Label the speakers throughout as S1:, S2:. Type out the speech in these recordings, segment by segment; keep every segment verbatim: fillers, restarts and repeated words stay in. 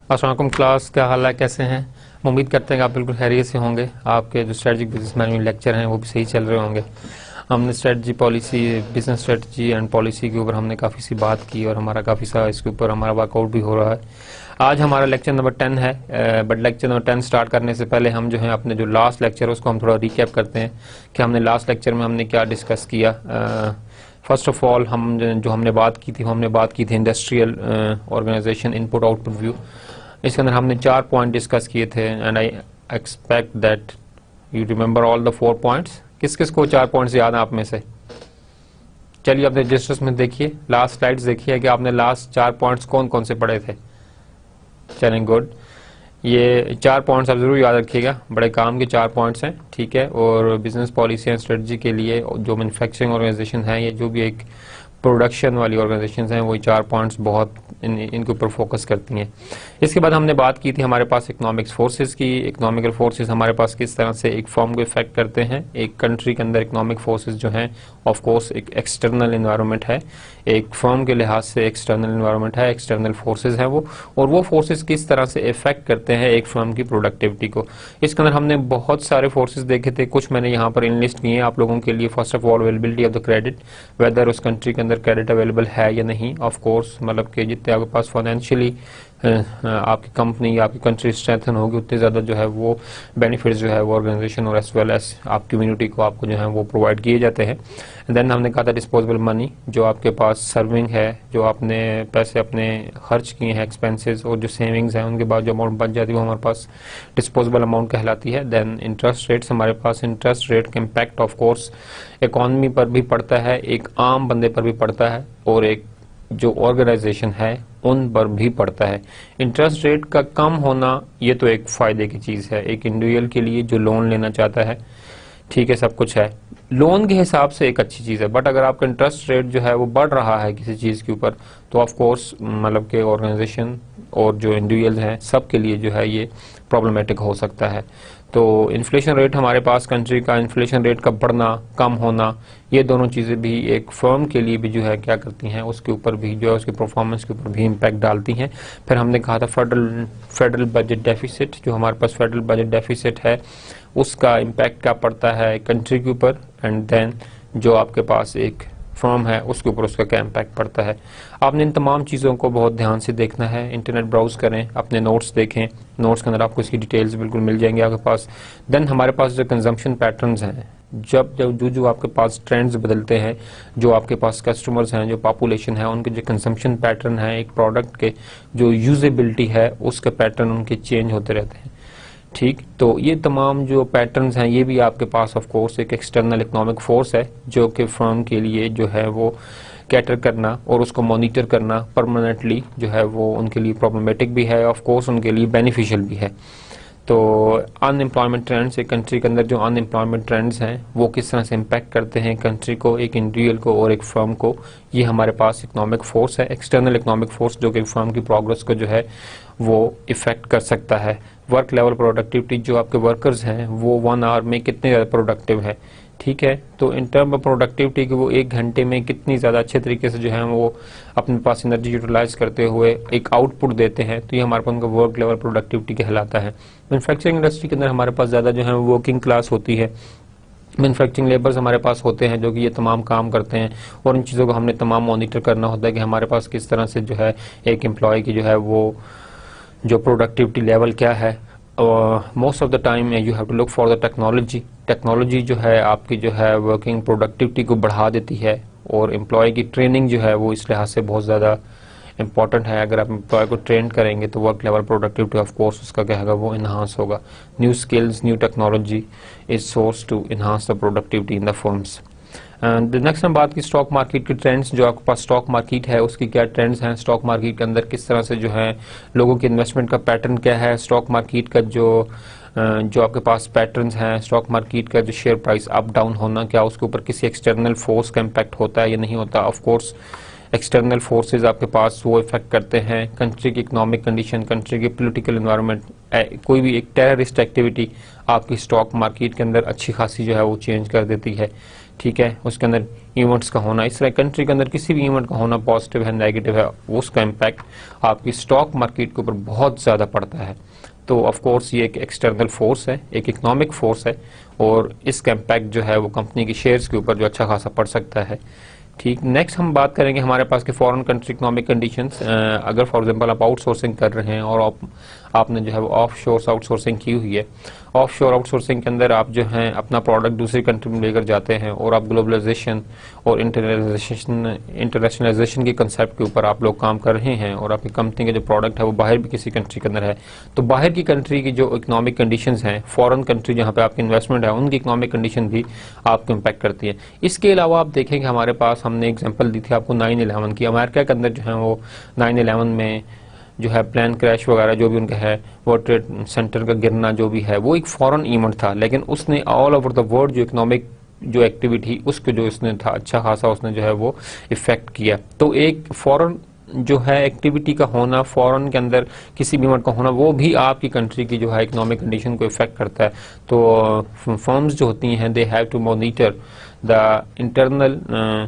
S1: अस्सलाम वालेकुम क्लास, क्या हाल है, कैसे हैं? उम्मीद करते हैं कि आप बिल्कुल खैरियत से होंगे। आपके जो स्ट्रेटजिक बिजनेस मैनेजमेंट लेक्चर हैं वो भी सही चल रहे होंगे। हमने strategy policy, business strategy and policy के ऊपर हमने काफ़ी सी बात की और हमारा काफ़ी सा इसके ऊपर हमारा वर्कआउट भी हो रहा है। आज हमारा लेक्चर नंबर टेन है, but lecture number ten start करने से पहले हम जो है अपने जो लास्ट लेक्चर है उसको हम थोड़ा रिकैप करते हैं कि हमने लास्ट लेक्चर में हमने क्या डिस्कस किया। फर्स्ट ऑफ ऑल हम जो हमने बात की थी हमने बात की थी industrial organisation input output view. इसके अंदर हमने चार पॉइंट डिस्कस किए थे and I expect that you remember all the four points. किस किस को चार पॉइंट्स याद हैं आप में से? चलिए अपने रजिस्टर्स में देखिए, लास्ट स्लाइड्स देखिए कि आपने लास्ट चार पॉइंट्स कौन कौन से पढ़े थे। चलें, गुड। ये चार पॉइंट्स आप जरूर याद रखिएगा, बड़े काम के चार पॉइंट्स हैं, ठीक है। और बिजनेस पॉलिसी एंड स्ट्रेटजी के लिए जो मैन्युफैक्चरिंग ऑर्गेनाइजेशन है या जो भी एक प्रोडक्शन वाली ऑर्गेनाइजेशंस हैं वो चार पॉइंट्स बहुत इन इनके ऊपर फोकस करती हैं। इसके बाद हमने बात की थी हमारे पास इकोनॉमिक्स फोर्सेस की। इकोनॉमिकल फोर्सेस हमारे पास किस तरह से एक फॉर्म को इफेक्ट करते हैं। एक कंट्री के अंदर इकोनॉमिक फोर्सेस जो हैं ऑफ कोर्स एक एक्सटर्नल इन्वायरमेंट है, एक फर्म के लिहाज से एक्सटर्नल इन्वायरमेंट है, एक्सटर्नल फोर्सेज हैं वो, और वो फोर्सेज किस तरह से इफेक्ट करते हैं एक फर्म की प्रोडक्टिविटी को। इसके अंदर हमने बहुत सारे फोर्सेज देखे थे, कुछ मैंने यहाँ पर इनलिस्ट किए हैं आप लोगों के लिए। First of all availability of the credit, whether उस कंट्री के अंदर क्रेडिट अवेलेबल है या नहीं। ऑफ कोर्स मतलब कि जितने आपके पास फाइनेंशियली आपकी कंपनी या आपकी कंट्री स्ट्रेंथन होगी उतने ज़्यादा जो है वो बेनिफिट्स जो है वो ऑर्गेनाइजेशन और एज वेल एज आप कम्युनिटी को आपको जो है वो प्रोवाइड किए जाते हैं। देन हमने कहा था डिस्पोजेबल मनी, जो आपके पास सर्विंग है, जो आपने पैसे अपने खर्च किए हैं एक्सपेंसेस, और जो सेविंग्स हैं उनके बाद जो अमाउंट बच जाती है वो हमारे पास डिस्पोजेबल अमाउंट कहलाती है। देन इंटरेस्ट रेट्स, हमारे पास इंटरेस्ट रेट का इम्पैक्ट ऑफ कोर्स इकॉनमी पर भी पड़ता है, एक आम बंदे पर भी पड़ता है और एक जो ऑर्गेनाइजेशन है उन पर भी पड़ता है। इंटरेस्ट रेट का कम होना ये तो एक फायदे की चीज़ है एक इंडिविजुअल के लिए जो लोन लेना चाहता है, ठीक है, सब कुछ है, लोन के हिसाब से एक अच्छी चीज़ है। बट अगर आपका इंटरेस्ट रेट जो है वो बढ़ रहा है किसी चीज़ के ऊपर तो ऑफ कोर्स मतलब के ऑर्गेनाइजेशन और जो इंडिविजुअल्स हैं सब के लिए जो है ये प्रॉब्लमेटिक हो सकता है। तो इन्फ्लेशन रेट, हमारे पास कंट्री का इन्फ्लेशन रेट का बढ़ना कम होना, ये दोनों चीज़ें भी एक फर्म के लिए भी जो है क्या करती हैं, उसके ऊपर भी जो है उसकी परफॉर्मेंस के ऊपर भी इम्पैक्ट डालती हैं। फिर हमने कहा था फेडरल फेडरल बजट डेफिसिट, जो हमारे पास फेडरल बजट डेफिसिट है उसका इम्पैक्ट क्या पड़ता है कंट्री के ऊपर, एंड देन जो आपके पास एक फर्म है उसके ऊपर उसका क्या इम्पैक्ट पड़ता है। आपने इन तमाम चीज़ों को बहुत ध्यान से देखना है, इंटरनेट ब्राउज करें, अपने नोट्स देखें, नोट्स के अंदर आपको इसकी डिटेल्स बिल्कुल मिल जाएंगे आपके पास। देन हमारे पास जो कंजम्पशन पैटर्न्स हैं, जब जब जो जो आपके पास ट्रेंड्स बदलते हैं, जो आपके पास कस्टमर्स हैं, जो पॉपुलेशन है, उनके जो कंजम्पशन पैटर्न है, एक प्रोडक्ट के जो यूजेबिलिटी है उसके पैटर्न उनके चेंज होते रहते हैं, ठीक। तो ये तमाम जो पैटर्न्स हैं ये भी आपके पास ऑफ कोर्स एक एक्सटर्नल इकोनॉमिक फोर्स है जो कि फर्म के लिए जो है वो कैटर करना और उसको मॉनिटर करना परमानेंटली जो है वो उनके लिए प्रॉब्लमेटिक भी है, ऑफ कोर्स उनके लिए बेनिफिशियल भी है। तो अनएम्प्लॉयमेंट ट्रेंड्स, एक कंट्री के अंदर जो अनएम्प्लॉयमेंट ट्रेंड्स हैं वो किस तरह से इम्पैक्ट करते हैं कंट्री को, एक इंडिविजुअल को और एक फर्म को, ये हमारे पास इकोनॉमिक फोर्स है, एक्सटर्नल इकोनॉमिक फोर्स जो कि फर्म की प्रोग्रेस को जो है वो इफेक्ट कर सकता है। वर्क लेवल प्रोडक्टिविटी, जो आपके वर्कर्स हैं वो वन आवर में कितने ज़्यादा प्रोडक्टिव है, ठीक है। तो इन टर्म ऑफ प्रोडक्टिविटी कि वो एक घंटे में कितनी ज़्यादा अच्छे तरीके से जो है वो अपने पास एनर्जी यूटिलाइज करते हुए एक आउटपुट देते हैं, तो ये हमारे पास उनका वर्क लेवल प्रोडक्टिविटी कहलाता है। मैन्युफैक्चरिंग इंडस्ट्री के अंदर हमारे पास ज़्यादा जो है वर्किंग क्लास होती है, मैन्युफैक्चरिंग लेबर्स हमारे पास होते हैं जो कि ये तमाम काम करते हैं और इन चीज़ों को हमने तमाम मॉनिटर करना होता है कि हमारे पास किस तरह से जो है एक एम्प्लॉय की जो है वो जो प्रोडक्टिविटी लेवल क्या है। Most of the time you have to look for the technology. Technology जो है आपकी जो है वर्किंग प्रोडक्टिविटी को बढ़ा देती है और एम्प्लॉय की ट्रेनिंग जो है वो इस लिहाज से बहुत ज़्यादा इंपॉर्टेंट है। अगर आप एम्प्लॉय को ट्रेन करेंगे तो work level productivity of course उसका क्या होगा वो इन्हांस होगा। New skills, new technology is source to enhance the productivity in the firms. And next हम बात की स्टॉक मार्केट की ट्रेंड्स, जो आपके पास स्टॉक मार्केट है उसकी क्या ट्रेंड्स हैं, स्टॉक मार्केट के अंदर किस तरह से जो है लोगों के इन्वेस्टमेंट का पैटर्न क्या है, स्टॉक मार्केट का जो जो आपके पास पैटर्न्स हैं, स्टॉक मार्केट का जो शेयर प्राइस अप डाउन होना, क्या उसके ऊपर किसी एक्सटर्नल फोर्स का इम्पैक्ट होता है या नहीं होता। ऑफ कोर्स एक्सटर्नल फोर्सेज आपके पास वो इफेक्ट करते हैं कंट्री की इकोनॉमिक कंडीशन, कंट्री की पॉलिटिकल एनवायरनमेंट, कोई भी एक टेररिस्ट एक्टिविटी आपकी स्टॉक मार्केट के अंदर अच्छी खासी जो है वो चेंज कर देती है, ठीक है, उसके अंदर इवेंट्स का होना, इस तरह कंट्री के अंदर किसी भी इवेंट का होना पॉजिटिव है नेगेटिव है, उसका इम्पैक्ट आपकी स्टॉक मार्केट के ऊपर बहुत ज़्यादा पड़ता है। तो ऑफ कोर्स ये एक एक्सटर्नल फोर्स है, एक इकोनॉमिक फोर्स है, और इसका इम्पैक्ट जो है वो कंपनी की शेयर्स के ऊपर जो अच्छा खासा पड़ सकता है। ठीक, नेक्स्ट हम बात करेंगे हमारे पास के फॉरेन कंट्री इकोनॉमिक कंडीशंस। अगर फॉर एग्जांपल आप आउटसोर्सिंग कर रहे हैं और आप आपने जो है वो ऑफ शोर आउटसोर्सिंग की हुई है, ऑफ शोर आउटसोर्सिंग के अंदर आप जो है अपना प्रोडक्ट दूसरी कंट्री में लेकर जाते हैं और आप ग्लोबलाइजेशन और इंटरनेशनलाइजेशन इंटरनेशनलाइजेशन के कंसेप्ट के ऊपर आप लोग काम कर रहे हैं, और आपकी कंपनी का जो प्रोडक्ट है वो बाहर भी किसी कंट्री के अंदर है, तो बाहर की कंट्री की जो इकोनॉमिक कंडीशंस हैं, फॉरेन कंट्री जहाँ पे आपकी इन्वेस्टमेंट है उनकी इकोनॉमिक कंडीशन भी आपको इम्पैक्ट करती है। इसके अलावा आप देखेंगे हमारे पास हमने एग्जाम्पल दी थी आपको नाइन इलेवन की, अमेरिका के अंदर जो है वो नाइन इलेवन में जो है प्लेन क्रैश वगैरह जो भी उनका है, वर्ल्ड ट्रेड सेंटर का गिरना जो भी है, वो एक फॉरेन इवेंट था, लेकिन उसने ऑल ओवर द वर्ल्ड जो इकोनॉमिक जो एक्टिविटी उसको जो इसने था अच्छा खासा उसने जो है वो इफेक्ट किया। तो एक फॉरेन जो है एक्टिविटी का होना, फॉरेन के अंदर किसी भी इवेंट का होना, वो भी आपकी कंट्री की जो है इकोनॉमिक कंडीशन को इफेक्ट करता है। तो फर्म्स जो होती हैं they have to monitor the internal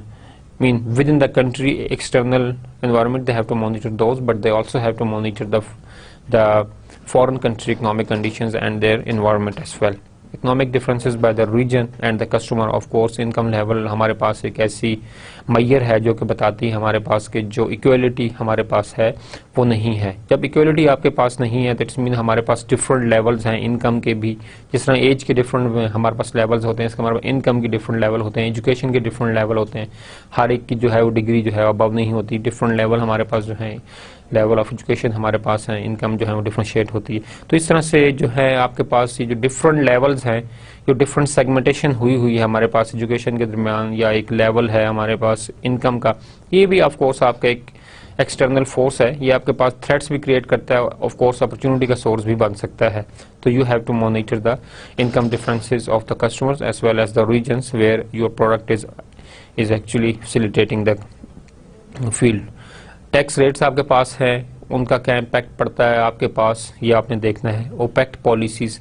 S1: mean within the country external environment, they have to monitor those, but they also have to monitor the the foreign country economic conditions and their environment as well. Economic differences by the region and the customer, of course income level हमारे पास एक ऐसी मैयर है जो कि बताती है हमारे पास के जो इक्वलिटी हमारे पास है वो नहीं है। जब इक्वलिटी आपके पास नहीं है तो इट्स मीन हमारे पास डिफरेंट लेवल्स हैं इनकम के भी, जिस तरह एज के डिफरेंट हमारे पास लेवल्स होते हैं, इसका हमारे पास इनकम के डिफरेंट लेवल होते हैं, एजुकेशन के डिफरेंट लेवल होते हैं, हर एक की जो है वो डिग्री जो है अबव नहीं होती, डिफरेंट लेवल हमारे पास जो है लेवल ऑफ एजुकेशन हमारे पास है, इनकम जो है वो डिफरेंशिएट होती है। तो इस तरह से जो है आपके पास ये जो डिफरेंट लेवल्स हैं, जो डिफरेंट सेगमेंटेशन हुई हुई है हमारे पास एजुकेशन के दरमियान, या एक लेवल है हमारे पास इनकम का, ये भी ऑफ कोर्स आपका एक एक्सटर्नल फोर्स है, ये आपके पास थ्रेट्स भी क्रिएट करता है, ऑफ कोर्स अपॉर्चुनिटी का सोर्स भी बन सकता है। तो you have to monitor the income differences of the customers as well as the regions where your product is is actually facilitating the field. Tax rates आपके पास है, उनका क्या इम्पैक्ट पड़ता है आपके पास, ये आपने देखना है। OPEC policies,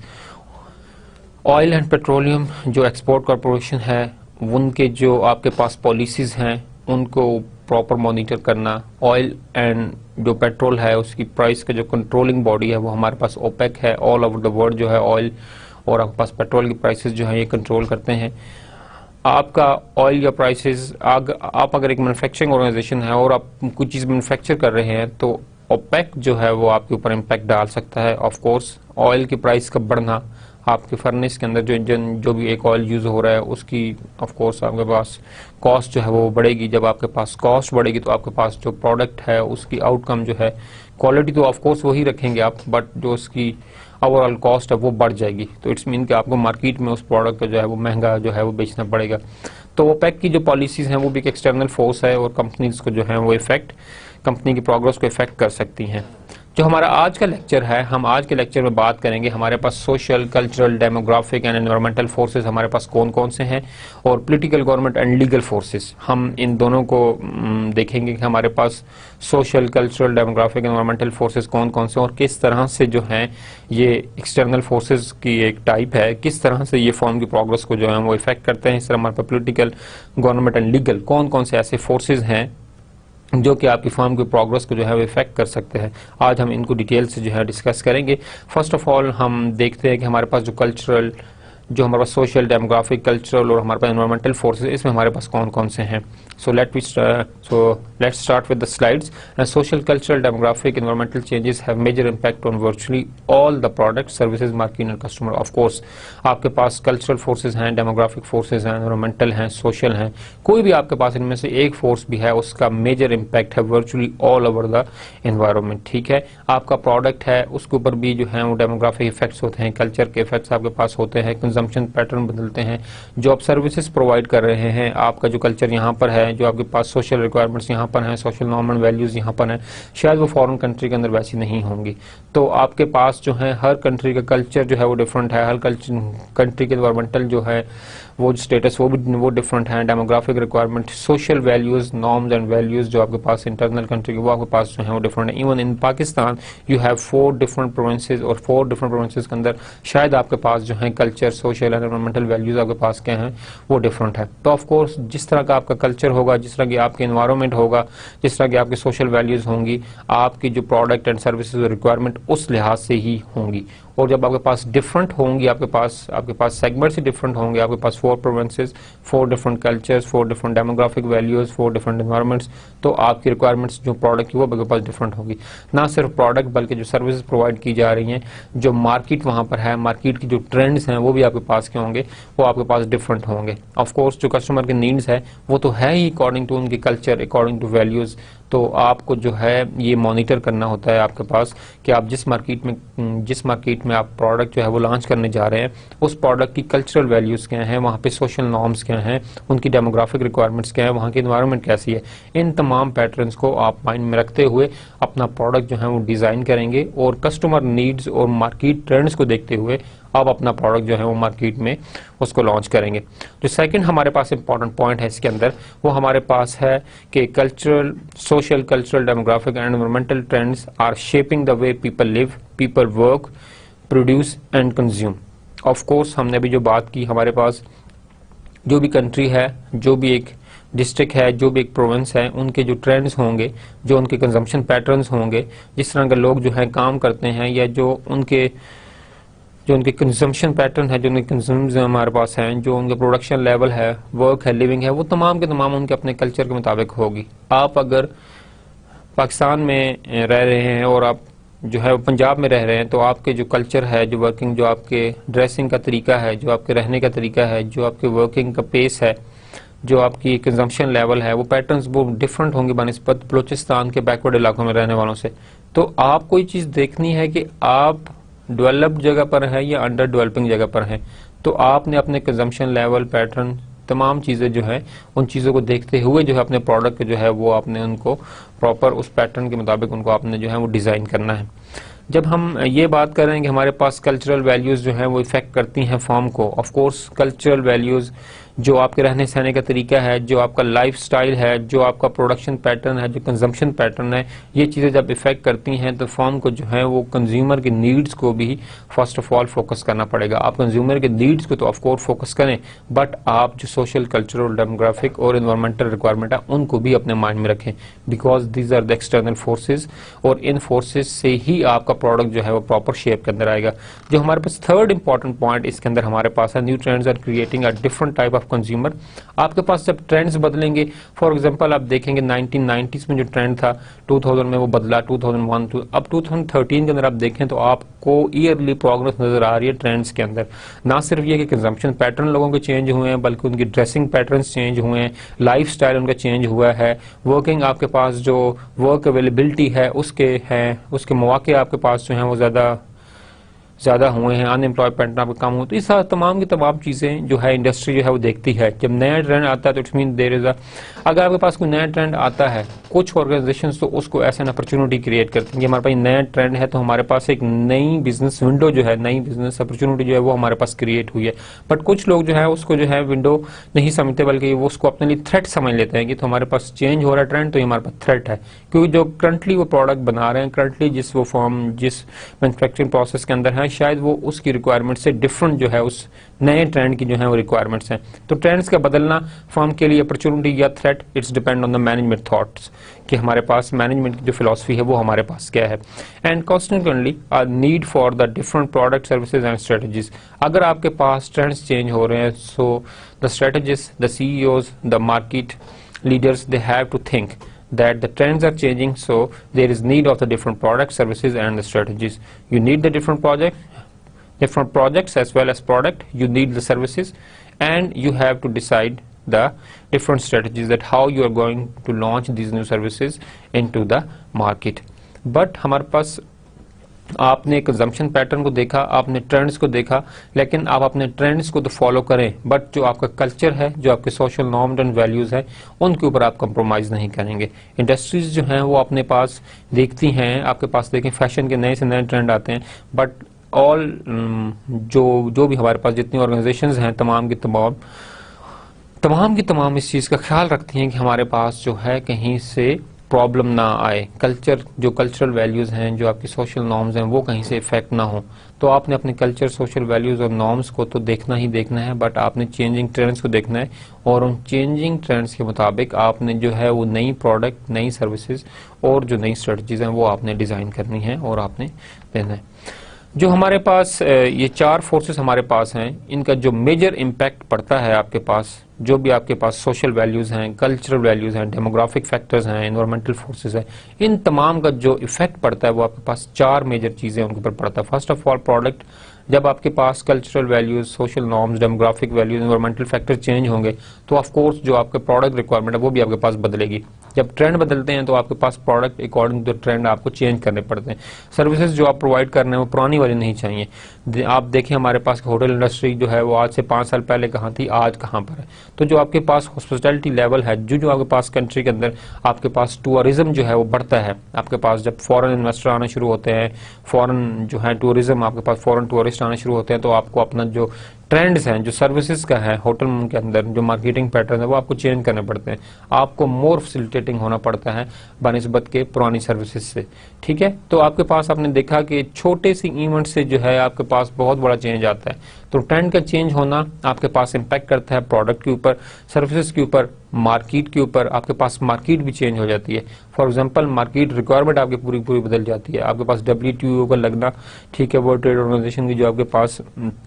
S1: oil and petroleum जो एक्सपोर्ट कॉरपोरेशन है उनके जो आपके पास पॉलिसीज हैं उनको प्रॉपर मॉनिटर करना। ऑयल एंड जो पेट्रोल है उसकी प्राइस का जो कंट्रोलिंग बॉडी है वो हमारे पास ओपेक है, ऑल ओवर द वर्ल्ड जो है ऑयल और आपके पास पेट्रोल की प्राइसेस जो है ये कंट्रोल करते हैं। आपका ऑयल या प्राइसेस, आप अगर एक मैन्युफैक्चरिंग ऑर्गेनाइजेशन है और आप कुछ चीज़ मैन्युफैक्चर कर रहे हैं तो ओपेक जो है वो आपके ऊपर इम्पैक्ट डाल सकता है। ऑफ कोर्स ऑयल की प्राइस का बढ़ना, आपके फर्नेस के अंदर जो इंजन जो भी एक ऑयल यूज़ हो रहा है उसकी ऑफ कोर्स आपके पास कॉस्ट जो है वो बढ़ेगी। जब आपके पास कॉस्ट बढ़ेगी तो आपके पास जो प्रोडक्ट है उसकी आउटकम जो है, क्वालिटी तो ऑफ कोर्स वही रखेंगे आप, बट जो उसकी ओवरऑल कॉस्ट है वो बढ़ जाएगी। तो इट्स मीन कि आपको मार्केट में उस प्रोडक्ट को जो है वो महंगा जो है वो बेचना पड़ेगा। तो ओपेक की जो पॉलिसीज हैं वो भी एक एक्सटर्नल फोर्स है और कंपनीज को जो है वो इफेक्ट, कंपनी की प्रोग्रेस को इफेक्ट कर सकती हैं। जो हमारा आज का लेक्चर है, हम आज के लेक्चर में बात करेंगे हमारे पास social, cultural, demographic and environmental forces हमारे पास कौन कौन से हैं, और political, government and legal forces. हम इन दोनों को देखेंगे कि हमारे पास social, cultural, demographic, environmental forces कौन कौन से और किस तरह से जो हैं ये एक्सटर्नल फोर्सेस की एक टाइप है, किस तरह से ये फॉर्म की प्रोग्रेस को जो है वो इफेक्ट करते हैं। इस तरह हमारे पास पॉलिटिकल, गवर्नमेंट एंड लीगल कौन कौन से ऐसे फोर्सेज हैं जो कि आपकी फर्म की प्रोग्रेस को जो है वो इफेक्ट कर सकते हैं। आज हम इनको डिटेल से जो है डिस्कस करेंगे। फर्स्ट ऑफ ऑल हम देखते हैं कि हमारे पास जो कल्चरल, जो हमारे पास सोशल, डेमोग्राफिक, कल्चरल और हमारे पास एनवायरमेंटल फोर्सेस, इसमें हमारे पास कौन कौन से हैं। So let we so let's start with the slides. Social, cultural, demographic, environmental changes have major impact on virtually all the product, services, market and customer. Of course आपके पास कल्चरल फोर्सेज हैं, डेमोग्राफिक फोर्सेज हैं, environmental हैं, social हैं, कोई भी आपके पास इनमें से एक फोर्स भी है उसका मेजर इम्पैक्ट है virtually all over the environment. ठीक है, आपका प्रोडक्ट है उसके ऊपर भी जो है वो डेमोग्राफिक इफेक्ट्स होते हैं, कल्चर के इफेक्ट्स आपके पास होते हैं, कंजम्पशन पैटर्न बदलते हैं, जो आप सर्विसेज प्रोवाइड कर रहे हैं, आपका जो कल्चर यहाँ पर है, जो आपके पास सोशल रिक्वायरमेंट्स यहाँ पर हैं, सोशल नॉर्म एंड वैल्यूज यहाँ पर हैं, शायद वो फॉरेन कंट्री के अंदर वैसी नहीं होंगी। तो आपके पास जो है हर कंट्री का कल्चर जो है वो डिफरेंट है, हर कंट्री के एनवायरमेंटल जो है वो स्टेटस वो भी वो डिफरेंट हैं, demographic requirement, social values, norms and values जो आपके पास इंटरनल कंट्री के वो आपके पास जो है वो डिफरेंट है। Even in Pakistan you have four different provinces और फोर डिफरेंट प्रोविंसेस के अंदर शायद आपके पास जो है culture, social and environmental values आपके पास क्या हैं वो डिफरेंट है। तो ऑफ कोर्स जिस तरह का आपका कल्चर होगा, जिस तरह की आपके एनवायरमेंट होगा, जिस तरह की आपकी सोशल वैल्यूज होंगी, आपकी जो प्रोडक्ट एंड सर्विसेज रिक्वायरमेंट उस लिहाज से ही होंगी। और जब आपके पास डिफरेंट होंगी, आपके पास आपके पास सेगमेंट्स ही डिफरेंट होंगे, आपके पास four provinces, four different cultures, four different demographic values, four different environments, तो आपकी रिक्वायरमेंट्स जो प्रोडक्ट की वो आपके पास डिफरेंट होगी। ना सिर्फ प्रोडक्ट बल्कि जो सर्विसेज प्रोवाइड की जा रही हैं, जो मार्केट वहाँ पर है, मार्केट की जो ट्रेंड्स हैं वो भी आपके पास के होंगे, वो आपके पास डिफरेंट होंगे। ऑफ कोर्स जो कस्टमर के नीड्स है वो तो है ही अकॉर्डिंग टू उनकी कल्चर, अकॉर्डिंग टू वैल्यूज। तो आपको जो है ये मॉनिटर करना होता है आपके पास कि आप जिस मार्केट में जिस मार्केट में आप प्रोडक्ट जो है वो लॉन्च करने जा रहे हैं, उस प्रोडक्ट की कल्चरल वैल्यूज क्या हैं, वहाँ पे सोशल नॉर्म्स क्या हैं, उनकी डेमोग्राफिक रिक्वायरमेंट्स क्या है, वहाँ की एनवायरनमेंट कैसी है। इन तमाम पैटर्न्स को आप माइंड में रखते हुए अपना प्रोडक्ट जो है वो डिज़ाइन करेंगे और कस्टमर नीड्स और मार्केट ट्रेंड्स को देखते हुए आप अपना प्रोडक्ट जो है वो मार्केट में उसको लॉन्च करेंगे। जो सेकंड हमारे पास इंपॉर्टेंट पॉइंट है इसके अंदर, वो हमारे पास है कि cultural, social, cultural, demographic and environmental trends are shaping the way people live, people work, produce and consume. Of course हमने अभी जो बात की, हमारे पास जो भी कंट्री है, जो भी एक डिस्ट्रिक्ट है, जो भी एक प्रोविंस है, उनके जो ट्रेंड्स होंगे, जो उनके कंजम्पशन पैटर्न्स होंगे, जिस तरह के लोग जो है काम करते हैं, या जो उनके जो उनके कंजम्पशन पैटर्न है, जो उनके कंज्यूम्स हमारे पास हैं, जो उनके प्रोडक्शन लेवल है, वर्क है, लिविंग है, वो तमाम के तमाम उनके अपने कल्चर के मुताबिक होगी। आप अगर पाकिस्तान में रह रहे हैं और आप जो है पंजाब में रह रहे हैं, तो आपके जो कल्चर है, जो वर्किंग, जो आपके ड्रेसिंग का तरीका है, जो आपके रहने का तरीका है, जो आपके वर्किंग का पेस है, जो आपकी कंजम्पशन लेवल है, वो पैटर्न्स वो डिफरेंट होंगे बनिस्बत बलूचिस्तान के बैकवर्ड इलाकों में रहने वालों से। तो आपको ये चीज़ देखनी है कि आप डेवलप्ड जगह पर है या अंडर डेवलपिंग जगह पर है। तो आपने अपने कंजम्पशन लेवल, पैटर्न, तमाम चीज़ें जो है उन चीज़ों को देखते हुए जो है अपने प्रोडक्ट जो है वो आपने उनको प्रॉपर उस पैटर्न के मुताबिक उनको आपने जो है वो डिज़ाइन करना है। जब हम ये बात कर रहे हैं कि हमारे पास कल्चरल वैल्यूज़ जो हैं वो इफेक्ट करती हैं फॉर्म को, ऑफ कोर्स कल्चरल वैल्यूज़ जो आपके रहने सहने का तरीका है, जो आपका लाइफ स्टाइल है, जो आपका प्रोडक्शन पैटर्न है, जो कंजम्पशन पैटर्न है, ये चीज़ें जब इफेक्ट करती हैं तो फॉर्म को जो है वो कंज्यूमर की नीड्स को भी फर्स्ट ऑफ ऑल फोकस करना पड़ेगा। आप कंज्यूमर के नीड्स को तो ऑफ कोर्स फोकस करें, बट आप जो सोशल, कल्चरल, डेमोग्राफिक और एनवायरमेंटल रिक्वायरमेंट है उनको भी अपने माइंड में रखें, because these are the external forces, और इन फोर्सेज से ही आपका प्रोडक्ट जो है वो प्रॉपर शेप के अंदर आएगा। जो हमारे पास थर्ड इंपॉर्टेंट पॉइंट इसके अंदर हमारे पास है, new trends are creating a different type of consumer. आपके पास जब ट्रेंड्स बदलेंगे, फॉर एग्जांपल आप देखेंगे नाइनटीन नाइंटीज़ में जो ट्रेंड था टू थाउज़ेंड में वो बदला, टू थाउज़ेंड वन टू अब टू थाउज़ेंड थर्टीन के अंदर आप देखें तो आपको ईयरली प्रोग्रेस नजर आ रही है ट्रेंड्स के अंदर। ना सिर्फ ये कि कंजम्पशन पैटर्न लोगों के चेंज हुए हैं, बल्कि उनकी ड्रेसिंग पैटर्न्स चेंज हुए हैं, लाइफ स्टाइल उनका चेंज हुआ है, वर्किंग आपके पास जो वर्क अवेलेबिलिटी है उसके हैं, उसके मौके आपके पास जो हैं वो ज़्यादा ज़्यादा हुए हैं, अनएम्प्लॉयमेंट आपका कम हुआ। तो इस तमाम की तमाम चीज़ें जो है इंडस्ट्री जो है वो देखती है। जब नया ट्रेंड आता है तो it's mean there is a, अगर आपके पास कोई नया ट्रेंड आता है, कुछ ऑर्गेनाइजेशंस तो उसको ऐसे एन अपॉर्चुनिटी क्रिएट करती हैं कि हमारे पास नया ट्रेंड है तो हमारे पास एक नई बिजनेस विंडो जो है, नई बिजनेस अपॉर्चुनिटी जो है वो हमारे पास क्रिएट हुई है। बट कुछ लोग जो है उसको जो है विंडो नहीं समझते, बल्कि वो उसको अपने लिए थ्रेट समझ लेते हैं कि तो हमारे पास चेंज हो रहा है ट्रेंड, तो ये हमारे पास थ्रेट है। क्योंकि जो करंटली वो प्रोडक्ट बना रहे हैं, करंटली जिस वो फॉर्म, जिस मैन्युफैक्चरिंग प्रोसेस के अंदर है, शायद वो उसकी रिक्वायरमेंट से डिफरेंट जो है उस नए ट्रेंड की जो है वो रिक्वायरमेंट्स हैं। तो ट्रेंड्स का बदलना फर्म के लिए अपॉर्चुनिटी या threat, it's depend on the management thoughts, कि हमारे पास मैनेजमेंट की जो फिलॉसफी है वो हमारे पास क्या है। And constantly a need for the different product, services and strategies. अगर आपके पास ट्रेंड्स चेंज हो रहे हैं, so the strategist, the CEOs, the market leaders, they have to think that the trends are changing, so there is need of the different products, services and the strategies. You need the different project different projects as well as product, you need the services, and you have to decide the different strategies that how you are going to launch these new services into the market. But हमारे पास आपने consumption pattern को देखा, आपने trends को देखा, लेकिन आप अपने ट्रेंड्स को तो फॉलो करें, बट जो आपका कल्चर है, जो आपके सोशल नॉर्म्स एंड वैल्यूज़ हैं, उनके ऊपर आप कंप्रोमाइज़ नहीं करेंगे। इंडस्ट्रीज जो हैं वो अपने पास देखती हैं, आपके पास देखें फैशन के नए से नए ट्रेंड आते हैं, बट ऑल जो जो भी हमारे पास जितनी ऑर्गेनाइजेशंस हैं तमाम की तमाम तमाम की तमाम इस चीज़ का ख्याल रखती हैं कि हमारे पास जो है कहीं से प्रॉब्लम ना आए, कल्चर जो कल्चरल वैल्यूज़ हैं, जो आपकी सोशल नॉर्म्स हैं, वो कहीं से इफेक्ट ना हो। तो आपने अपने कल्चर, सोशल वैल्यूज़ और नॉर्म्स को तो देखना ही देखना है, बट आपने चेंजिंग ट्रेंड्स को देखना है और उन चेंजिंग ट्रेंड्स के मुताबिक आपने जो है वो नई प्रोडक्ट, नई सर्विसेज और जो नई स्ट्रेटजीज हैं वो आपने डिज़ाइन करनी है और आपने देना है। जो हमारे पास ये चार फोर्सेस हमारे पास हैं, इनका जो मेजर इम्पैक्ट पड़ता है आपके पास, जो भी आपके पास सोशल वैल्यूज़ हैं, कल्चरल वैल्यूज़ हैं, डेमोग्राफिक फैक्टर्स हैं, एनवायरमेंटल फोर्सेस हैं, इन तमाम का जो इफेक्ट पड़ता है वो आपके पास चार मेजर चीज़ें उनके ऊपर पड़ता है। फर्स्ट ऑफ ऑल प्रोडक्ट, जब आपके पास cultural values, social norms, demographic values, environmental factor change होंगे तो ऑफ कोर्स जो आपके प्रोडक्ट रिक्वायरमेंट है वो भी आपके पास बदलेगी। जब ट्रेंड बदलते हैं तो आपके पास प्रोडक्ट अकॉर्डिंग टू ट्रेंड आपको चेंज करने पड़ते हैं। सर्विसेज जो आप प्रोवाइड कर रहे हैं वो पुरानी वाली नहीं चाहिए। आप देखें हमारे पास होटल इंडस्ट्री जो है वो आज से पाँच साल पहले कहाँ थी, आज कहाँ पर है। तो जो आपके पास हॉस्पिटैलिटी लेवल है, जो जो आपके पास कंट्री के अंदर आपके पास टूरिज्म जो है वो बढ़ता है, आपके पास जब फॉरेन इन्वेस्टर आने शुरू होते हैं, फॉरेन जो है टूरिज्म, आपके पास फॉरेन टूरिस्ट आने शुरू होते हैं, तो आपको अपना जो ट्रेंड्स हैं, जो सर्विसेज का है होटल के अंदर, जो मार्केटिंग पैटर्न है वो आपको चेंज करने पड़ते हैं। आपको मोर फैसिलिटेटिंग होना पड़ता है बनिस्बत के पुरानी सर्विसेज से। ठीक है, तो आपके पास आपने देखा कि छोटे सी इवेंट से जो है आपके पास बहुत बड़ा चेंज आता है। तो ट्रेंड का चेंज होना आपके पास इम्पैक्ट करता है प्रोडक्ट के ऊपर, सर्विसेज के ऊपर, मार्केट के ऊपर। आपके पास मार्केट भी चेंज हो जाती है। फॉर एग्जांपल मार्केट रिक्वायरमेंट आपकी पूरी पूरी बदल जाती है। आपके पास डब्ल्यू टी ओ का लगना, ठीक है, वर्ल्ड ट्रेड ऑर्गेनाइजेशन की जो आपके पास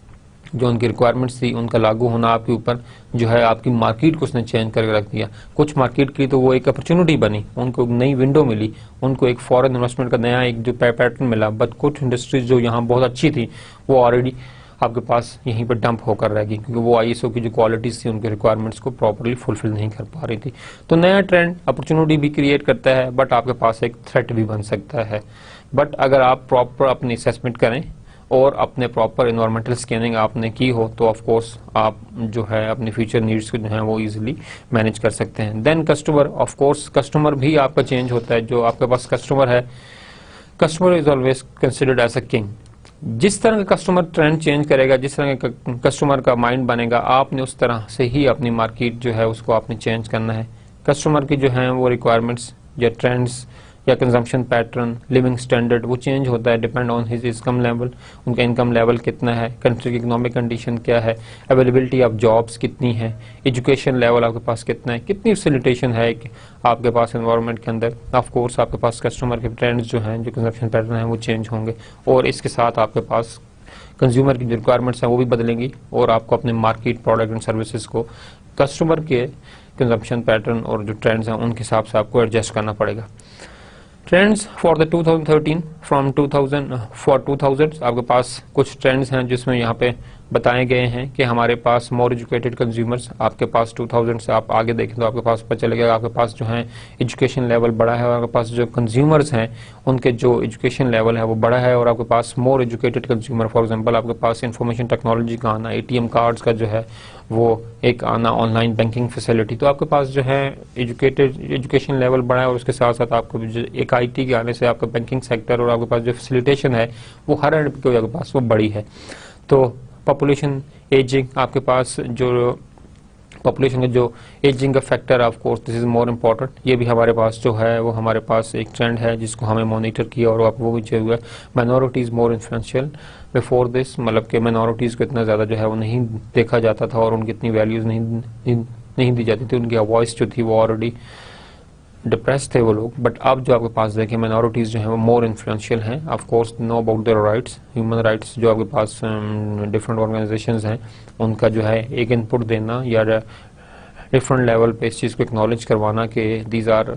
S1: जो उनकी रिक्वायरमेंट्स थी उनका लागू होना आपके ऊपर जो है आपकी मार्केट को उसने चेंज करके रख दिया। कुछ मार्केट की तो वो एक अपॉर्चुनिटी बनी, उनको नई विंडो मिली, उनको एक फॉरेन इन्वेस्टमेंट का नया एक जो पैटर्न मिला। बट कुछ इंडस्ट्रीज जो यहाँ बहुत अच्छी थी वो ऑलरेडी आपके पास यहीं पर डंप होकर रहेगी, क्योंकि वो आई एस ओ की जो क्वालिटीज थी उनके रिक्वायरमेंट्स को प्रॉपरली फुलफिल नहीं कर पा रही थी। तो नया ट्रेंड अपॉर्चुनिटी भी क्रिएट करता है, बट आपके पास एक थ्रेट भी बन सकता है। बट अगर आप प्रॉपर अपनी असेसमेंट करें और अपने प्रॉपर इन्वायरमेंटल स्कैनिंग आपने की हो तो ऑफ कोर्स आप जो है अपने फ्यूचर नीड्स को जो है वो इजीली मैनेज कर सकते हैं। Then customer, of course customer भी आपका चेंज होता है। जो आपके पास कस्टमर है, customer is always considered as a king. जिस तरह का कस्टमर ट्रेंड चेंज करेगा, जिस तरह का कस्टमर का माइंड बनेगा, आपने उस तरह से ही अपनी मार्केट जो है उसको आपने चेंज करना है। कस्टमर की जो है वो रिक्वायरमेंट्स या ट्रेंड्स या कंजम्पशन पैटर्न, लिविंग स्टैंडर्ड वो चेंज होता है depend on his income level. उनका इनकम लेवल कितना है, कंट्री की इकोनॉमिक कंडीशन क्या है, अवेलेबिलिटी ऑफ जॉब्स कितनी है, एजुकेशन लेवल आपके पास कितना है, कितनी फैसिलिटेशन है आपके पास एनवायरनमेंट के अंदर। ऑफ कोर्स आपके पास कस्टमर के ट्रेंड्स जो हैं, जो कंजम्पशन पैटर्न है वो चेंज होंगे और इसके साथ आपके पास कंज्यूमर की जो रिक्वायरमेंट्स हैं वो भी बदलेंगी और आपको अपने मार्केट, प्रोडक्ट एंड सर्विसेज को कस्टमर के कंजम्पशन पैटर्न और जो ट्रेंड्स हैं उनके हिसाब से आपको एडजस्ट करना पड़ेगा। Trends for the two thousand thirteen from two thousand four two thousand आपके पास कुछ ट्रेंड्स हैं जिसमें यहाँ पे बताए गए हैं कि हमारे पास मोर एजुकेटेड कंज्यूमर्स आपके पास टू थाउजेंड से आप आगे देखें तो आपके पास पता चलेगा आपके पास जो है एजुकेशन लेवल बड़ा है और आपके पास जो कंज्यूमर्स हैं उनके जो एजुकेशन लेवल है वो बड़ा है और आपके पास more educated consumer, for example आपके पास इंफॉर्मेशन टेक्नोलॉजी का आना, एटीएम कार्ड्स का जो है वो एक आना, ऑनलाइन बैंकिंग फैसिलिटी। तो आपके पास जो है एजुकेटेड एजुकेशन लेवल बड़ा है और उसके साथ साथ आपको एक आईटी के आने से आपका बैंकिंग सेक्टर और आपके पास जो फैसिलिटेशन है वो हर एंड पे आपके पास वो बड़ी है। तो पॉपुलेशन एजिंग, आपके पास जो पॉपुलेशन का जो एजिंग का factor of course this is more important. ये भी हमारे पास जो है वो हमारे पास एक ट्रेंड है जिसको हमें मॉनिटर किया और आप वो भी जो हुआ। Minorities more influential before this, मतलब कि माइनॉरिटीज को इतना ज़्यादा जो है वो नहीं देखा जाता था और उनकी इतनी वैल्यूज़ नहीं, नहीं नहीं दी जाती थी। उनकी वॉइस जो थी वो ऑलरेडी डिप्रेस थे वो लोग। बट अब जो आपके पास देखें माइनॉरिटीज़ जो हैं वो मोर इन्फ्लुएंशियल हैं। Of course know about their rights, human rights जो आपके पास डिफरेंट ऑर्गेनाइजेशंस हैं उनका जो है एक इनपुट देना या डिफरेंट लेवल पे इस चीज़ को एक्नॉलेज करवाना कि these are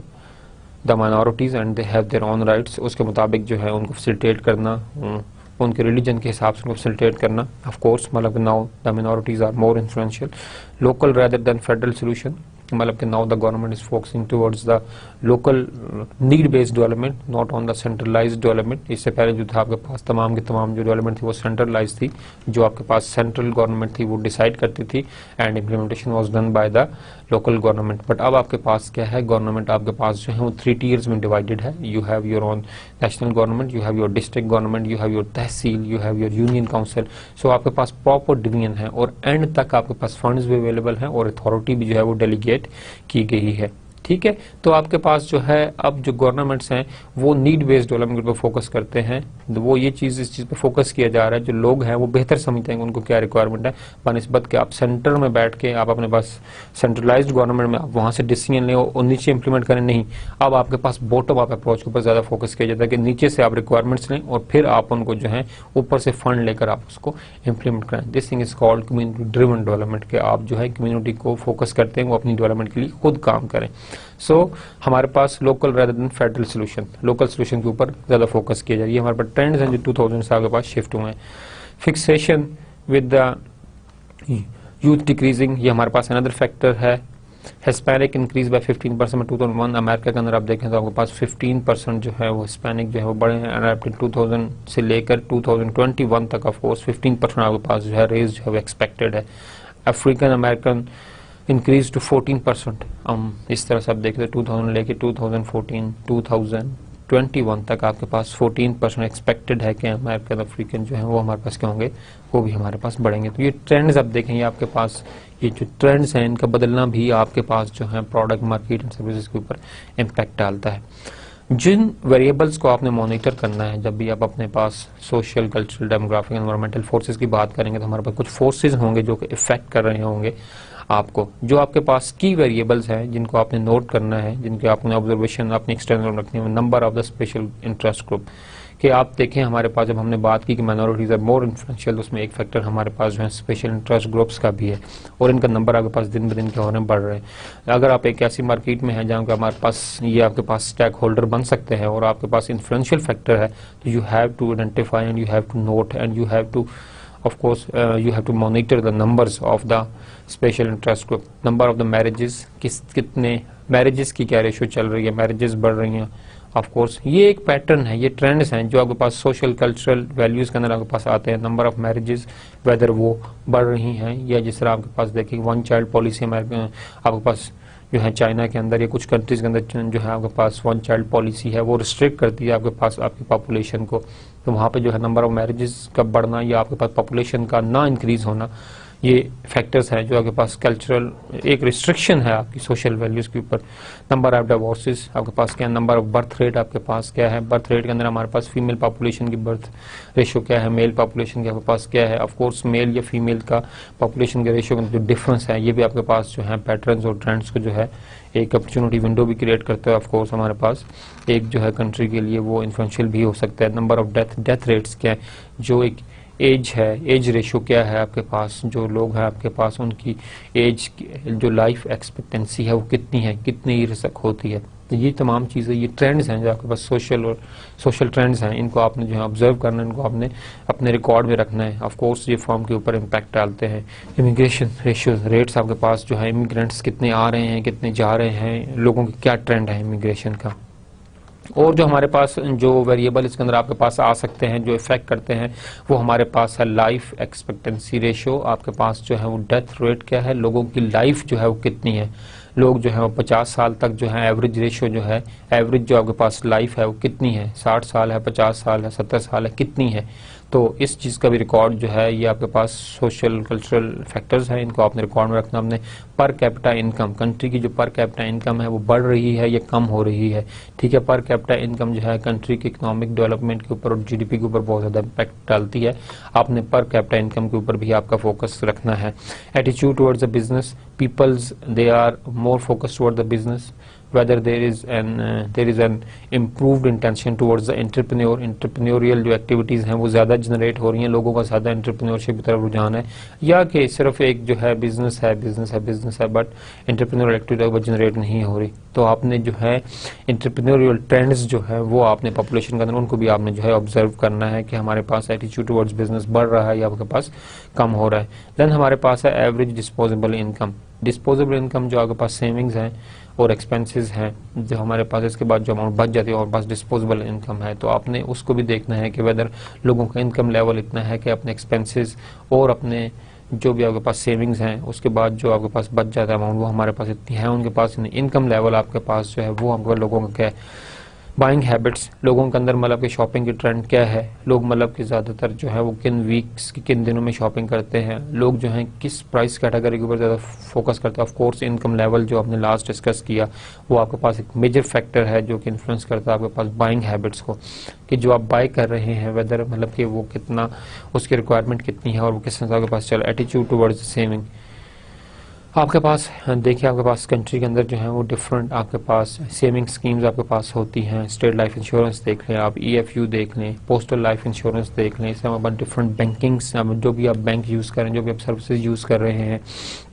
S1: the minorities and they have their own rights, उसके मुताबिक जो है उनको फैसिलिटेट करना, उनके रिलीजन के हिसाब से उनको फैसिलिटेट करना। ऑफ कोर्स मतलब now the minorities are more influential. Local rather than federal solution, मतलब कि now the government is focusing towards the local need based development, not on the centralised development. इससे पहले जो था आपके पास तमाम की तमाम जो डेवलपमेंट थी वो सेंट्रलाइज थी, जो आपके पास सेंट्रल गवर्नमेंट थी वो डिसाइड करती थी and implementation was done by the local government. But अब आपके पास क्या है, गवर्नमेंट आपके पास जो है वो थ्री टीयर्स में डिवाइडेड है। You have your own national government, you have your district government, you have your tehsil, you have your union council. So आपके पास प्रॉपर डिवीजन है और एंड तक आपके पास फंड्स भी अवेलेबल हैं और अथॉरिटी भी जो है वो डेलीगेट की गई है। ठीक है, तो आपके पास जो है अब जो गवर्नमेंट्स हैं वो नीड बेस्ड डेवलपमेंट पर फोकस करते हैं। वो ये चीज इस चीज पे फोकस किया जा रहा है, जो लोग हैं वो बेहतर समझते हैं उनको क्या रिक्वायरमेंट है, बनिस्बत के आप सेंटर में बैठ के आप अपने पास सेंट्रलाइज्ड गवर्नमेंट में आप वहां से डिसीजन लें और नीचे इंप्लीमेंट करें। नहीं, अब आपके पास बॉटम अप अप्रोच के ऊपर ज्यादा फोकस किया जाता है कि नीचे से आप रिक्वायरमेंट्स लें और फिर आप उनको जो है ऊपर से फंड लेकर आप उसको इंप्लीमेंट करें। This thing is called community driven development, के आप जो है कम्युनिटी को फोकस करते हैं वो अपनी डेवलपमेंट के लिए खुद काम करें। सो so, हमारे पास local rather than federal solution, local solution के ऊपर ज्यादा फोकस किया जाए। ये हमारे पास ट्रेंड्स हैं जो टू थाउज़ेंड से आपके पास शिफ्ट हुए हैं। Fixation with the youth decreasing, ये हमारे पास अनदर फैक्टर है। Hispanic increase by fifteen percent में टू थाउज़ेंड वन। अमेरिका के अंदर आप देखें तो आपके पास फिफ्टीन परसेंट जो है वो हिस्पैनिक जो है वो बढ़े हैं टू थाउज़ेंड से लेकर टू थाउज़ेंड ट्वेंटी वन तक। ऑफ कोर्स फिफ्टीन परसेंट आपके पास जो है रेज जो है वो एक्सपेक्टेड है। African American increase to fourteen percent. हम इस तरह से आप देखते हैं टू थाउज़ेंड लेके two thousand fourteen two thousand twenty one तक आपके पास फोर्टीन परसेंट एक्सपेक्टेड है कि अमेरिकन अफ्रीकन जो है वो हमारे पास क्या होंगे, वो भी हमारे पास बढ़ेंगे। तो ये ट्रेंड्स आप देखेंगे आपके पास, ये जो ट्रेंड्स हैं इनका बदलना भी आपके पास जो है प्रोडक्ट मार्केट एंड सर्विसेज के ऊपर इम्पैक्ट डालता है। जिन वेरिएबल्स को आपने मॉनिटर करना है जब भी आप अपने पास social, cultural, demographic, environmental forces की बात करेंगे तो हमारे पास कुछ फोर्सेस होंगे जो कि इफेक्ट कर रहे होंगे आपको। जो आपके पास की वेरिएबल्स हैं जिनको आपने नोट करना है, जिनके आपने ऑब्जर्वेशन अपने एक्सटर्नल रखनी है, number of the special interest group कि आप देखें हमारे पास जब हमने बात की कि माइनॉरिटीज आर मोर इन्फ्लुएंशियल, उसमें एक फैक्टर हमारे पास जो है स्पेशल इंटरेस्ट ग्रुप्स का भी है और इनका नंबर आपके पास दिन ब दिन क्या हो रहे हैं, बढ़ रहे हैं। अगर आप एक ऐसी मार्केट में हैं जहाँ हमारे पास ये आपके पास स्टेक होल्डर बन सकते हैं और आपके पास इन्फ्लुएंशियल फैक्टर है, तो you have to identify and you have to note and you have to of course uh, you have to monitor the numbers of the special interest group, number of the marriages, किस कितने marriages की क्या ratio चल रही है, marriages बढ़ रही हैं। ऑफ कोर्स ये एक पैटर्न है, ये ट्रेंड्स हैं जो आपके पास सोशल कल्चरल वैल्यूज के अंदर आपके पास आते हैं। नंबर ऑफ मैरिजेस वेदर वो बढ़ रही हैं या जिस तरह आपके पास देखिए वन चाइल्ड पॉलिसी आपके पास जो है चाइना के अंदर या कुछ कंट्रीज के अंदर जो है आपके पास वन चाइल्ड पॉलिसी है वो रिस्ट्रिक्ट करती है आपके पास आपकी पॉपुलेशन को। तो वहाँ पे जो है नंबर ऑफ मैरिजेस का बढ़ना या आपके पास पॉपुलेशन का ना इंक्रीज होना, ये फैक्टर्स हैं जो आपके पास कल्चरल एक रिस्ट्रिक्शन है आपकी सोशल वैल्यूज के ऊपर। नंबर ऑफ डिवोर्सेस आपके पास क्या है, नंबर ऑफ बर्थ रेट आपके पास क्या है, बर्थ रेट के अंदर हमारे पास फीमेल पॉपुलेशन की बर्थ रेशियो क्या है, मेल पॉपुलेशन के आपके पास क्या है। ऑफ कोर्स मेल या फीमेल का पॉपुलेशन के रेशियो का जो डिफरेंस है ये भी आपके पास जो है पैटर्न्स और ट्रेंड्स को जो है एक अपॉर्चुनिटी विंडो भी क्रिएट करते हैं। ऑफ कोर्स हमारे पास एक जो है कंट्री के लिए वो इन्फ्लुएंशियल भी हो सकता है। Number of death death rates क्या है, जो एक एज है, एज रेशियो क्या है आपके पास, जो लोग हैं आपके पास उनकी एज जो लाइफ एक्सपेक्टेंसी है वो कितनी है, कितनी ईयर तक होती है। तो ये तमाम चीज़ें ये ट्रेंड्स हैं जो आपके पास सोशल और सोशल ट्रेंड्स हैं, इनको आपने जो है ऑब्जर्व करना है, इनको आपने अपने रिकॉर्ड में रखना है। ऑफ कोर्स ये फॉर्म के ऊपर इम्पैक्ट डालते हैं। इमिग्रेशन रेशियो रेट्स आपके पास जो है इमिग्रेंट्स कितने आ रहे हैं, कितने जा रहे हैं, लोगों की क्या ट्रेंड है इमिग्रेशन का। और जो हमारे पास जो वेरिएबल इसके अंदर आपके पास आ सकते हैं जो इफेक्ट करते हैं वो हमारे पास है लाइफ एक्सपेक्टेंसी रेशियो, आपके पास जो है वो डेथ रेट क्या है, लोगों की लाइफ जो है वो कितनी है, लोग जो है वो पचास साल तक जो है एवरेज रेशियो जो है एवरेज जो आपके पास लाइफ है वो कितनी है, साठ साल है, पचास साल है, सत्तर साल है, कितनी है। तो इस चीज़ का भी रिकॉर्ड जो है ये आपके पास सोशल कल्चरल फैक्टर्स हैं, इनको आपने रिकॉर्ड में रखना। अपने पर कैपिटा इनकम, कंट्री की जो पर कैपिटा इनकम है वो बढ़ रही है या कम हो रही है, ठीक है। पर कैपिटा इनकम जो है कंट्री के इकोनॉमिक डेवलपमेंट के ऊपर और जीडीपी के ऊपर बहुत ज़्यादा इम्पैक्ट डालती है। आपने पर कैपिटा इनकम के ऊपर भी आपका फोकस रखना है। Attitude towards the business, peoples they are more focused toward the business, whether there is an uh, there is an improved intention towards the entrepreneur entrepreneurial जो एक्टिविटीज़ हैं वो ज़्यादा जनरेट हो रही हैं, लोगों का ज़्यादा एंटरप्रेन्योरशिप की तरफ रुझान है, या कि सिर्फ एक जो है बिजनेस है बिजनेस है बिजनेस है बट एंटरप्रेन्योरल एक्टिविटी वो जनरेट नहीं हो रही। तो आपने जो है एंटरप्रेन्योरियल ट्रेंड्स जो है वो आपने पॉपुलेशन के अंदर उनको भी आपने जो है ऑब्जर्व करना है कि हमारे पास एटीट्यूड टुवर्ड्स बिजनेस बढ़ रहा है या आपके पास कम हो रहा है। देन हमारे पास है average disposable income, disposable income जो आपके पास सेविंग्स हैं और एक्सपेंसेस हैं जो हमारे पास, इसके बाद जो अमाउंट बच जाती है और पास डिस्पोजेबल इनकम है, तो आपने उसको भी देखना है कि वेदर लोगों का इनकम लेवल इतना है कि अपने एक्सपेंसेस और अपने जो भी आपके पास सेविंग्स हैं उसके बाद जो आपके पास बच जाता है अमाउंट वो हमारे पास इतनी है, उनके पास इनकम लेवल आपके पास जो है वो हमको लोगों का क्या है, बाइंग हैबिट्स लोगों के अंदर मतलब कि शॉपिंग की ट्रेंड क्या है, लोग मतलब कि ज़्यादातर जो है वो किन वीक्स की किन दिनों में शॉपिंग करते हैं, लोग जो हैं किस प्राइस कैटेगरी के ऊपर ज़्यादा फोकस करते हैं। ऑफ कोर्स इनकम लेवल जो आपने लास्ट डिस्कस किया वो आपके पास एक मेजर फैक्टर है जो कि इन्फ्लुएंस करता है आपके पास बाइंग हैबिट्स को, कि जो आप बाय कर रहे हैं वेदर मतलब कि वो कितना, उसकी रिक्वायरमेंट कितनी है और वो किस तरह के पास चल एटीट्यूड टुवर्ड्स सेविंग आपके पास। देखिए आपके पास कंट्री के अंदर जो है वो डिफरेंट आपके पास सेविंग स्कीम्स आपके पास होती हैं। स्टेट लाइफ इंश्योरेंस देख लें आप, ईएफयू देख लें, पोस्टल लाइफ इंश्योरेंस देख लें, इसके बाद डिफरेंट बैंकिंग्स जो भी आप बैंक यूज़ करें, जो भी आप सर्विसेज यूज़ कर रहे हैं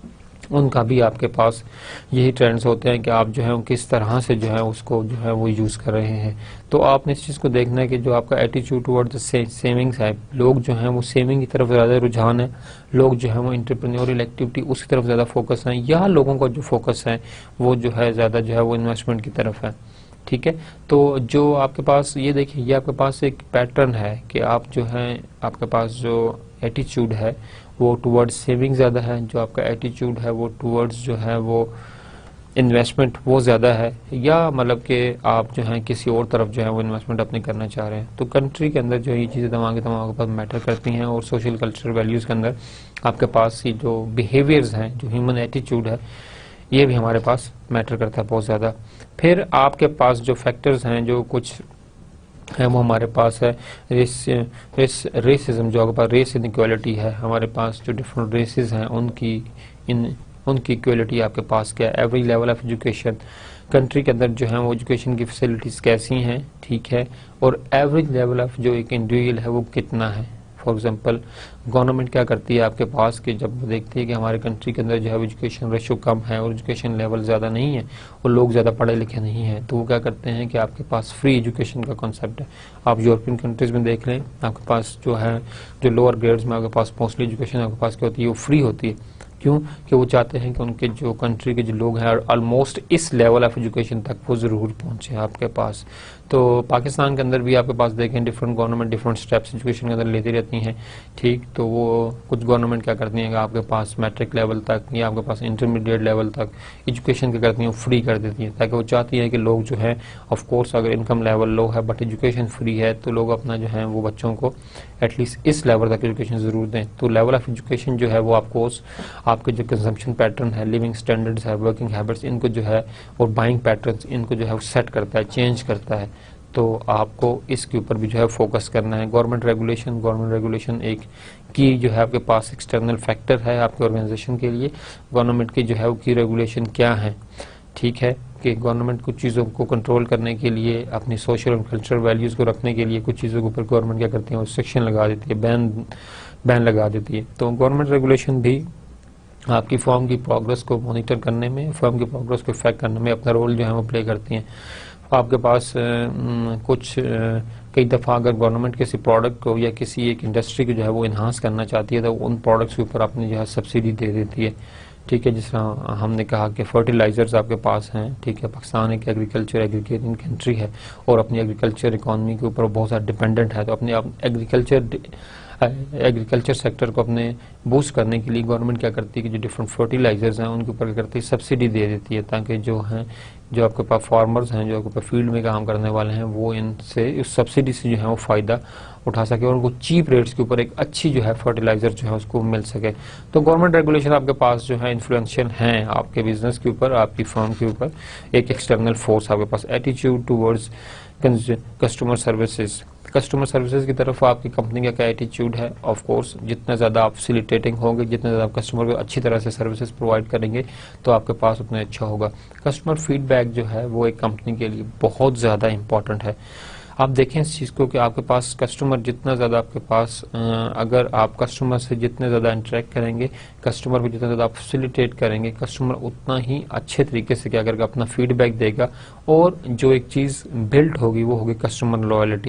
S1: उनका भी आपके पास यही ट्रेंड्स होते हैं कि आप जो है किस तरह से जो है उसको जो है वो यूज़ कर रहे हैं। तो आपने इस चीज़ को देखना है कि जो आपका एटीट्यूड टुवर्ड्स सेविंग्स है, लोग जो हैं वो सेविंग की तरफ ज़्यादा रुझान है, लोग जो है वो एंटरप्रेन्योरियल एक्टिविटी उसकी तरफ ज़्यादा फोकस है, या लोगों का जो फोकस है वो जो है ज़्यादा जो है वो इन्वेस्टमेंट की तरफ है। ठीक है, तो जो आपके पास ये देखिए ये आपके पास एक पैटर्न है कि आप जो है आपके पास जो एटीट्यूड है वो टुवर्ड्स सेविंग ज़्यादा है, जो आपका एटीट्यूड है वो टुवर्ड्स जो है वो इन्वेस्टमेंट वो ज़्यादा है, या मतलब कि आप जो है किसी और तरफ जो है वो इन्वेस्टमेंट अपनी करना चाह रहे हैं। तो कंट्री के अंदर जो ये चीज़ें तमाम के तमाम आपके पास मैटर करती हैं और सोशल कल्चरल वैल्यूज़ के अंदर आपके पास ये जो बिहेवियर्स हैं, जो ह्यूमन एटीट्यूड है, ये भी हमारे पास मैटर करता है बहुत ज़्यादा। फिर आपके पास जो फैक्टर्स हैं जो कुछ है वो हमारे पास है रेस, रेस रेसिज्म, जो आपके पास रेस इनइक्वालिटी है, हमारे पास जो डिफरेंट रेसेस हैं उनकी इन उनकी इक्वालिटी आपके पास क्या है, every level of education country के अंदर जो है वो एजुकेशन की फैसिलिटीज़ कैसी हैं, ठीक है, और एवरेज लेवल ऑफ जो एक इंडिविजुअल है वो कितना है। फॉर एग्जांपल गवर्नमेंट क्या करती है आपके पास कि जब वो देखती है कि हमारे कंट्री के अंदर जो है एजुकेशन रेशो कम है और एजुकेशन लेवल ज़्यादा नहीं है और लोग ज़्यादा पढ़े लिखे नहीं हैं, तो वो क्या करते हैं कि आपके पास फ्री एजुकेशन का कॉन्सेप्ट है। आप यूरोपियन कंट्रीज़ में देख लें, आपके पास जो है जो लोअर ग्रेड्स में आपके पास मोस्टली एजुकेशन आपके पास क्या होती है वो फ्री होती है। क्यों? कि वो चाहते हैं कि उनके जो कंट्री के जो लोग हैं ऑलमोस्ट इस लेवल ऑफ एजुकेशन तक वो ज़रूर पहुंचे आपके पास। तो पाकिस्तान के अंदर भी आपके पास देखें different government different steps education के अंदर लेती रहती हैं, ठीक। तो वो कुछ गवर्नमेंट क्या करती हैं कि आपके पास मैट्रिक लेवल तक या आपके पास इंटरमीडिएट लेवल तक एजुकेशन क्या करती हैं वो फ्री कर देती हैं, ताकि वो चाहती है कि लोग जो है ऑफ कोर्स अगर इनकम लेवल लो है बट एजुकेशन फ्री है तो लोग अपना जो है वो बच्चों को एटलीस्ट इस लेवल तक एजुकेशन ज़रूर दें। तो लेवल ऑफ एजुकेशन जो है वो ऑफकोर्स आपके जो कंजम्पशन पैटर्न है, लिविंग स्टैंडर्ड्स है, वर्किंग हैबिट्स, इनको जो है और बाइंग पैटर्न्स इनको जो है वो सेट करता है, चेंज करता है। तो आपको इसके ऊपर भी जो है फोकस करना है। गवर्नमेंट रेगुलेशन गवर्नमेंट रेगुलेशन एक की जो है आपके पास एक्सटर्नल फैक्टर है आपके ऑर्गेनाइजेशन के लिए। गवर्नमेंट की जो है वो की रेगुलेशन क्या है, ठीक है, कि गवर्नमेंट कुछ चीज़ों को कंट्रोल करने के लिए, अपनी सोशल और कल्चरल वैल्यूज़ को रखने के लिए कुछ चीज़ों के ऊपर गवर्नमेंट क्या करती है वो सेक्शन लगा देती है, बैन बैन लगा देती है। तो गवर्नमेंट रेगुलेशन भी आपकी फर्म की प्रोग्रेस को मॉनिटर करने में, फर्म की प्रोग्रेस को इफेक्ट करने में अपना रोल जो है वो प्ले करती हैं। आपके पास आ, कुछ आ, कई दफ़ा अगर गवर्नमेंट किसी प्रोडक्ट को या किसी एक इंडस्ट्री को जो है वो इन्हांस करना चाहती है तो उन प्रोडक्ट्स के ऊपर अपनी जो है सब्सिडी दे देती है, ठीक है। जिस तरह हमने कहा कि फर्टिलाइजर्स आपके पास हैं, ठीक है, पाकिस्तान एक एग्रीकल्चर एग्रीगेटिंग कंट्री है और अपनी एग्रीकल्चर इकॉनमी के ऊपर बहुत ज़्यादा डिपेंडेंट है। तो अपने एग्रीकल्चर एग्रीकल्चर सेक्टर को अपने बूस्ट करने के लिए गवर्नमेंट क्या करती है कि जो डिफरेंट फर्टिलाइजर्स हैं उनके ऊपर क्या करती है सब्सिडी दे देती है, ताकि जो हैं जो आपके पास फार्मर्स हैं, जो आपके पास फील्ड में काम करने वाले हैं, वो इनसे इस सब्सिडी से जो है वो फ़ायदा उठा सके और उनको चीप रेट्स के ऊपर एक अच्छी जो है फर्टिलाइजर जो है उसको मिल सके। तो गवर्नमेंट रेगुलेशन आपके पास जो है इन्फ्लुएंशियल हैं आपके बिजनेस के ऊपर, आपकी फर्म के ऊपर। एक एक्सटर्नल फोर्स आपके पास attitude towards customer services, customer services की तरफ आपकी कंपनी का क्या एटीट्यूड है। ऑफ कोर्स जितना ज़्यादा आप फैसिलिटेटिंग होंगे, जितना ज़्यादा आप कस्टमर को अच्छी तरह से सर्विसेज प्रोवाइड करेंगे तो आपके पास उतना अच्छा होगा। कस्टमर फीडबैक जो है वो एक कंपनी के लिए बहुत ज़्यादा इंपॉर्टेंट है। आप देखें इस चीज़ को कि आपके पास कस्टमर जितना ज़्यादा आपके पास अगर आप कस्टमर से जितने ज़्यादा इंटरेक्ट करेंगे, कस्टमर को जितना ज़्यादा आप फैसिलिटेट करेंगे, कस्टमर उतना ही अच्छे तरीके से क्या करके अपना फीडबैक देगा और जो एक चीज़ बिल्ड होगी वो होगी customer loyalty,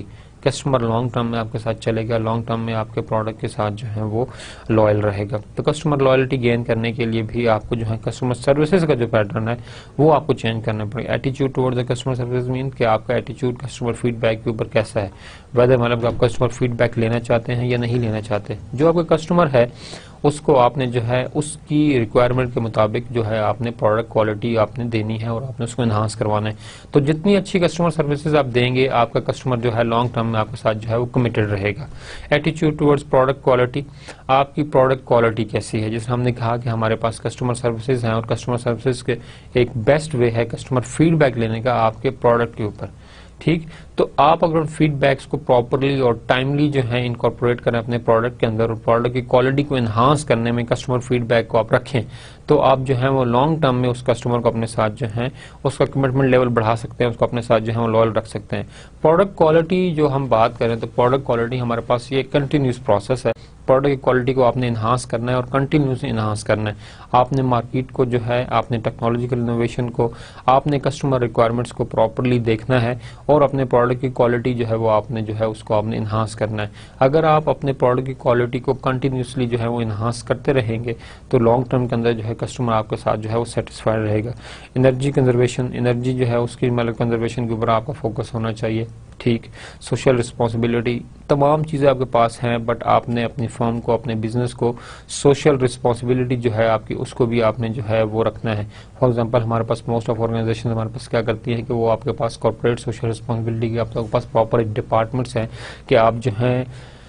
S1: customer long term में आपके साथ चलेगा, लॉन्ग टर्म में आपके प्रोडक्ट के साथ जो है वो लॉयल रहेगा। तो कस्टमर लॉयल्टी गेन करने के लिए भी आपको जो है कस्टमर सर्विसेज का जो पैटर्न है वो आपको चेंज करना पड़ेगा। Attitude towards the customer service mean कि आपका एटीट्यूड कस्टमर फीडबैक के ऊपर कैसा है, वेदर मतलब आप कस्टमर फीडबैक लेना चाहते हैं या नहीं लेना चाहते। जो आपका कस्टमर है उसको आपने जो है उसकी रिक्वायरमेंट के मुताबिक जो है आपने प्रोडक्ट क्वालिटी आपने देनी है और आपने उसको इन्हांस करवाना है। तो जितनी अच्छी कस्टमर सर्विसेज आप देंगे आपका कस्टमर जो है लॉन्ग टर्म में आपके साथ जो है वो कमिटेड रहेगा। एटीट्यूड टुवर्ड्स प्रोडक्ट क्वालिटी, आपकी प्रोडक्ट क्वालिटी कैसी है। जैसे हमने कहा कि हमारे पास कस्टमर सर्विसेज हैं और कस्टमर सर्विसेज के एक बेस्ट वे है कस्टमर फीडबैक लेने का आपके प्रोडक्ट के ऊपर, ठीक। तो आप अगर फीडबैक्स को प्रॉपरली और टाइमली जो है इनकॉर्पोरेट करें अपने प्रोडक्ट के अंदर और प्रोडक्ट की क्वालिटी को एनहांस करने में क्स्टमर फीडबैक को आप रखें, तो आप जो है वो लॉन्ग टर्म में उस कस्टमर को अपने साथ जो है उसका कमिटमेंट लेवल बढ़ा सकते हैं, उसको अपने साथ जो है वो लॉयल रख सकते हैं। प्रोडक्ट क्वालिटी जो हम बात करें तो प्रोडक्ट क्वालिटी हमारे पास ये कंटिन्यूस प्रोसेस है। प्रोडक्ट की क्वालिटी को आपने इन्हांस करना है और कंटिन्यूसली इन्हांस करना है। आपने मार्केट को जो है आपने टेक्नोलॉजिकल इनोवेशन को आपने कस्टमर रिक्वायरमेंट्स को प्रॉपरली देखना है और अपने प्रोडक्ट की क्वालिटी जो है वो आपने जो है उसको आपने इन्हांस करना है। अगर आप अपने प्रोडक्ट की क्वालिटी को कंटिन्यूसली जो है वो इन्हांस करते रहेंगे तो लॉन्ग टर्म के अंदर जो है कस्टमर आपके साथ जो है वो सेटिस्फाइड रहेगा। एनर्जी कंजर्वेशन, एनर्जी जो है उसकी मतलब कंजर्वेशन के ऊपर आपका फोकस होना चाहिए, ठीक। सोशल रिस्पॉन्सिबिलिटी, तमाम चीज़ें आपके पास हैं बट आपने अपनी फर्म को अपने बिजनेस को सोशल रिस्पॉन्सिबिलिटी जो है आपकी उसको भी आपने जो है वो रखना है। फॉर एग्जांपल हमारे पास मोस्ट ऑफ ऑर्गेनाइजेशन हमारे पास क्या करती है कि वो आपके पास कॉर्पोरेट सोशल रिस्पॉन्सिबिलिटी की आपके पास प्रॉपर डिपार्टमेंट्स हैं कि आप जो हैं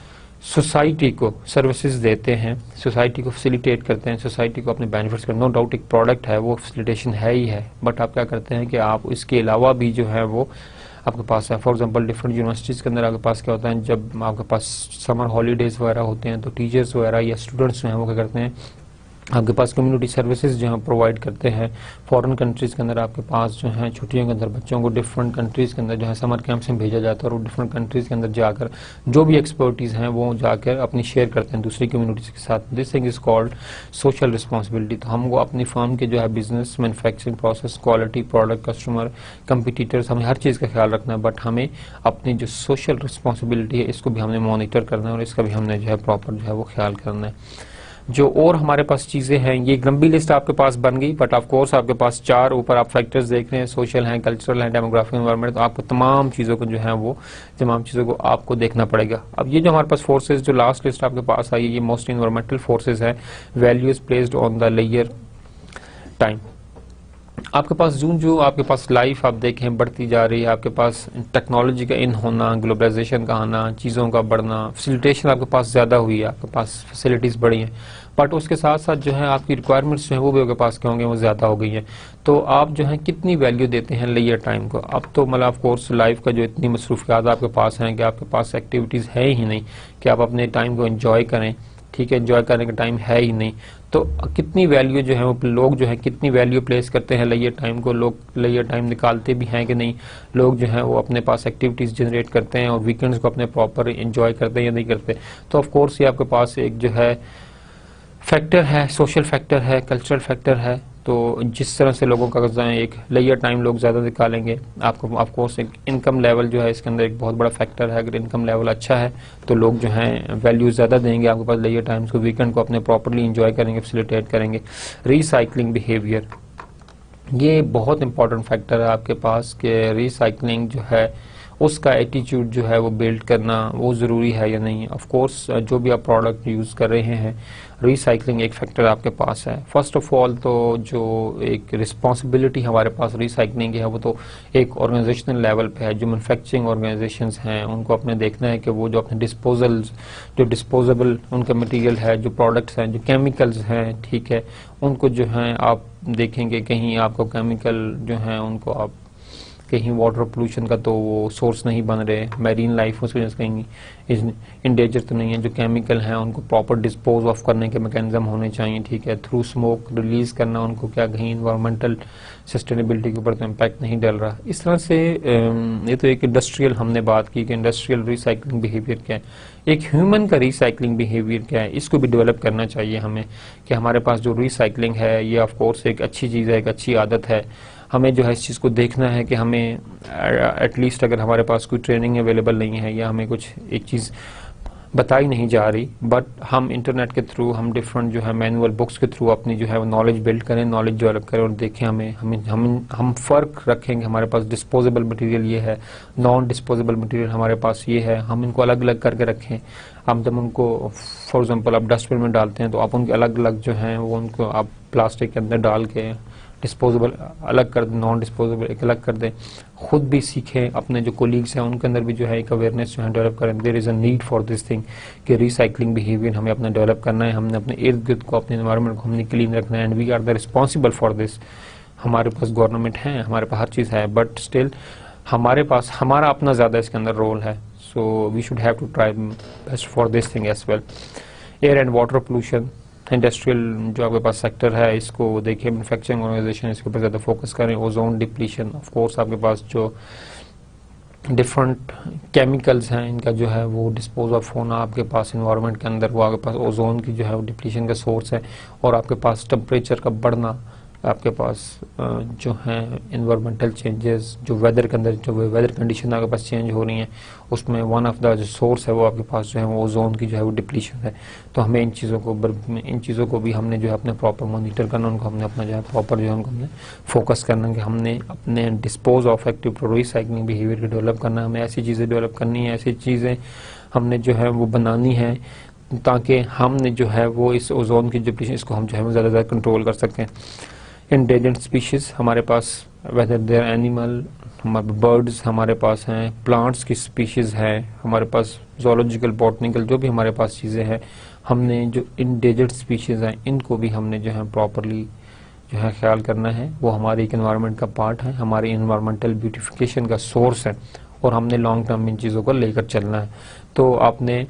S1: सोसाइटी को सर्विसेज देते हैं, सोसाइटी को फैसिलिटेट करते हैं, सोसाइटी को अपने बेनिफिट्स का नो डाउट एक प्रोडक्ट है वो फैसिलिटेशन है ही है, बट आप क्या करते हैं कि आप इसके अलावा भी जो है वो आपके पास है। फॉर एग्जांपल डिफरेंट यूनिवर्सिटीज़ के अंदर आपके पास क्या होता है, जब आपके पास समर हॉलीडेज़ वगैरह होते हैं तो टीचर्स वगैरह या स्टूडेंट्स जो हैं वो क्या करते हैं आपके पास कम्युनिटी सर्विसेज जो है प्रोवाइड करते हैं। फॉरेन कंट्रीज़ के अंदर आपके पास जो है छुट्टियों के अंदर बच्चों को डिफरेंट कंट्रीज़ के अंदर जो है समर कैंप्स में भेजा जाता है और वो डिफरेंट कंट्रीज़ के अंदर जाकर जो भी एक्सपर्टीज़ हैं वो जाकर अपनी शेयर करते हैं दूसरी कम्युनिटीज़ के साथ। This thing is called social responsibility. तो हमको अपनी फर्म के जो है business, manufacturing process, quality, product, customer, competitors, हमें हर चीज़ का ख्याल रखना है, बट हमें अपनी जो सोशल रिस्पॉन्सिबिलिटी है इसको भी हमने मॉनिटर करना है और इसका भी हमने जो है प्रॉपर जो है वो ख्याल करना है। जो और हमारे पास चीज़ें हैं, ये एक लंबी लिस्ट आपके पास बन गई बट ऑफ कोर्स आपके पास चार ऊपर आप फैक्टर्स देख रहे हैं, सोशल हैं, कल्चरल हैं, डेमोग्राफिक एनवायरनमेंट, तो आपको तमाम चीज़ों को जो है वो तमाम चीज़ों को आपको देखना पड़ेगा। अब ये जो हमारे पास फोर्सेज जो लास्ट लिस्ट आपके पास आई है ये मोस्ट इन्वायरमेंटल फोर्सेज है। वैल्यूज प्लेस्ड ऑन द लेयर टाइम। आपके पास जो जो आपके पास लाइफ आप देखें बढ़ती जा रही है, आपके पास टेक्नोलॉजी का इन होना, ग्लोबलाइजेशन का आना, चीज़ों का बढ़ना, फैसिलिटेशन आपके पास ज़्यादा हुई है, आपके पास फैसिलिटीज़ बढ़ी हैं, बट उसके साथ साथ जो है आपकी रिक्वायरमेंट्स जो है वो भी आपके पास क्या होंगे वो ज़्यादा हो गई हैं। तो आप जो है कितनी वैल्यू देते हैं लेयर टाइम को। अब तो मतलब ऑफ कोर्स लाइफ का जो इतनी मसरूफियात आपके पास हैं कि आपके पास एक्टिविटीज़ है ही नहीं कि आप अपने टाइम को एंजॉय करें, ठीक है, एंजॉय करने का टाइम है ही नहीं। तो कितनी वैल्यू जो है वो लोग जो है कितनी वैल्यू प्लेस करते हैं लेयर टाइम को, लोग लेयर टाइम निकालते भी हैं कि नहीं, लोग जो है वो अपने पास एक्टिविटीज़ जनरेट करते हैं और वीकेंड्स को अपने प्रॉपर एंजॉय करते हैं या नहीं करते। तो ऑफ कोर्स ये आपके पास एक जो है फैक्टर है, सोशल फैक्टर है, कल्चरल फैक्टर है। तो जिस तरह से लोगों का है एक लेयर टाइम लोग ज़्यादा निकालेंगे, आपको ऑफ कोर्स एक इनकम लेवल जो है इसके अंदर एक बहुत बड़ा फैक्टर है। अगर इनकम लेवल अच्छा है तो लोग जो हैं वैल्यू ज़्यादा देंगे आपके पास लेयर टाइम्स को, वीकेंड को अपने प्रॉपर्ली इंजॉय करेंगे, फैसिलिटेट करेंगे। रिसाइकलिंग बिहेवियर, ये बहुत इंपॉर्टेंट फैक्टर है आपके पास कि रिसाइकलिंग जो है उसका एटीट्यूड जो है वो बिल्ड करना वो ज़रूरी है या नहीं। ऑफ कोर्स जो भी आप प्रोडक्ट यूज़ कर रहे हैं रिसाइकलिंग एक फैक्टर आपके पास है। फर्स्ट ऑफ ऑल तो जो एक रिस्पॉन्सिबिलिटी हमारे पास रिसाइकलिंग की है वो तो एक ऑर्गेनाइजेशनल लेवल पे है। जो मैन्युफैक्चरिंग ऑर्गेनाइजेशंस हैं उनको अपने देखना है कि वो जो अपने डिस्पोजल्स जो डिस्पोजेबल उनका मटेरियल है, जो प्रोडक्ट्स हैं, जो केमिकल्स हैं, ठीक है, उनको जो है आप देखेंगे कहीं आपको केमिकल जो हैं उनको आप कहीं वाटर पोल्यूशन का तो वो सोर्स नहीं बन रहे, मैरीन लाइफ उसकी वजह से कहीं इंडेंजर तो नहीं है। जो केमिकल हैं उनको प्रॉपर डिस्पोज ऑफ करने के मैकेनिज्म होने चाहिए, ठीक है, थ्रू स्मोक रिलीज करना उनको, क्या कहीं इन्वायरमेंटल सस्टेनेबिलिटी के ऊपर तो इम्पैक्ट नहीं डल रहा। इस तरह से ये तो एक इंडस्ट्रियल हमने बात की कि इंडस्ट्रियल रिसाइकलिंग बिहेवियर क्या है, एक ह्यूमन का रिसाइकलिंग बिहेवियर क्या है, इसको भी डेवलप करना चाहिए हमें कि हमारे पास जो रिसाइकलिंग है ये ऑफ कोर्स एक अच्छी चीज़ है, एक अच्छी आदत है। हमें जो है इस चीज़ को देखना है कि हमें एटलीस्ट अगर हमारे पास कोई ट्रेनिंग अवेलेबल नहीं है या हमें कुछ एक चीज़ बताई नहीं जा रही, बट हम इंटरनेट के थ्रू, हम डिफरेंट जो है मैनुअल बुक्स के थ्रू अपनी जो है वो नॉलेज बिल्ड करें, नॉलेज डेवलप करें और देखें हमें हमें हम हम फ़र्क रखेंगे। हमारे पास डिस्पोजेबल मटेरियल ये है, नॉन डिस्पोजेबल मटेरियल हमारे पास ये है, हम इनको अलग अलग करके रखें। हम जब उनको फॉर एग्जांपल आप डस्टबिन में डालते हैं तो आप उनके अलग अलग जो हैं वो उनको आप प्लास्टिक के अंदर डाल के डिस्पोजेबल अलग कर दें, नॉन डिस्पोजेबल एक अलग कर दें। खुद भी सीखें, अपने जो कोलीग्स हैं उनके अंदर भी जो है एक अवेयरनेस जो है डेवलप करें। There is a need for this thing कि रिसाइकलिंग बिहेवियर हमें अपना डेवलप करना है, हमने अपने इर्द गिर्द को, अपने एनवायरनमेंट को हमने क्लीन रखना है and we are the responsible for this. हमारे पास गवर्नमेंट है, हमारे पास हर चीज़ है, बट स्टिल हमारे पास हमारा अपना ज़्यादा इसके अंदर रोल है। So we should have to try best for this thing as well. Air and water pollution, industrial जो आपके पास सेक्टर है इसको देखिए, मैन्युफैक्चरिंग ऑर्गेनाइजेशन इसके ऊपर ज़्यादा फोकस करें। ओजोन डिप्लीशन, ऑफ कोर्स आपके पास जो डिफरेंट केमिकल्स हैं इनका जो है वो डिस्पोज ऑफ होना आपके पास इन्वायरमेंट के अंदर, वो आपके पास ओजोन की जो है वो डिप्लीशन का सोर्स है। और आपके पास टेम्परेचर का बढ़ना, आपके पास जो है इन्वायरमेंटल चेंजेस, जो वेदर के अंदर जो वेदर कंडीशन आपके पास चेंज हो रही हैं, उसमें वन ऑफ द जो सोर्स है वो आपके पास जो है वो ओजोन की जो है वो डिप्लीशन है। तो हमें इन चीज़ों को इन चीज़ों को भी हमने जो है अपने प्रॉपर मॉनिटर करना, उनको हमने अपना जो है प्रॉपर जो है उनको हमने फोकस करना कि हमने अपने dispose of active recycling behaviour को डेवलप करना, हमें ऐसी चीज़ें डेवलप करनी है, ऐसी चीज़ें हमने जो है वो बनानी है ताकि हमने जो है वो इस ओजोन की डिप्लीशन इसको हम जो है ज़्यादा ज़्यादा कंट्रोल कर सकें। इंडेंजर्ड स्पीशीज़ हमारे पास, वेदर देयर एनिमल, हमारे बर्ड्स हमारे पास हैं, प्लांट्स की स्पीशीज़ है हमारे पास, जोलॉजिकल बॉटनिकल जो भी हमारे पास चीज़ें हैं, हमने जो इंडेंजर्ड स्पीशीज़ हैं इनको भी हमने जो है प्रॉपरली जो है ख्याल करना है। वो हमारे एक इन्वायरमेंट का पार्ट है, हमारी इन्वायरमेंटल ब्यूटिफिकेशन का सोर्स है और हमने लॉन्ग टर्म इन चीज़ों को लेकर चलना है। तो आपने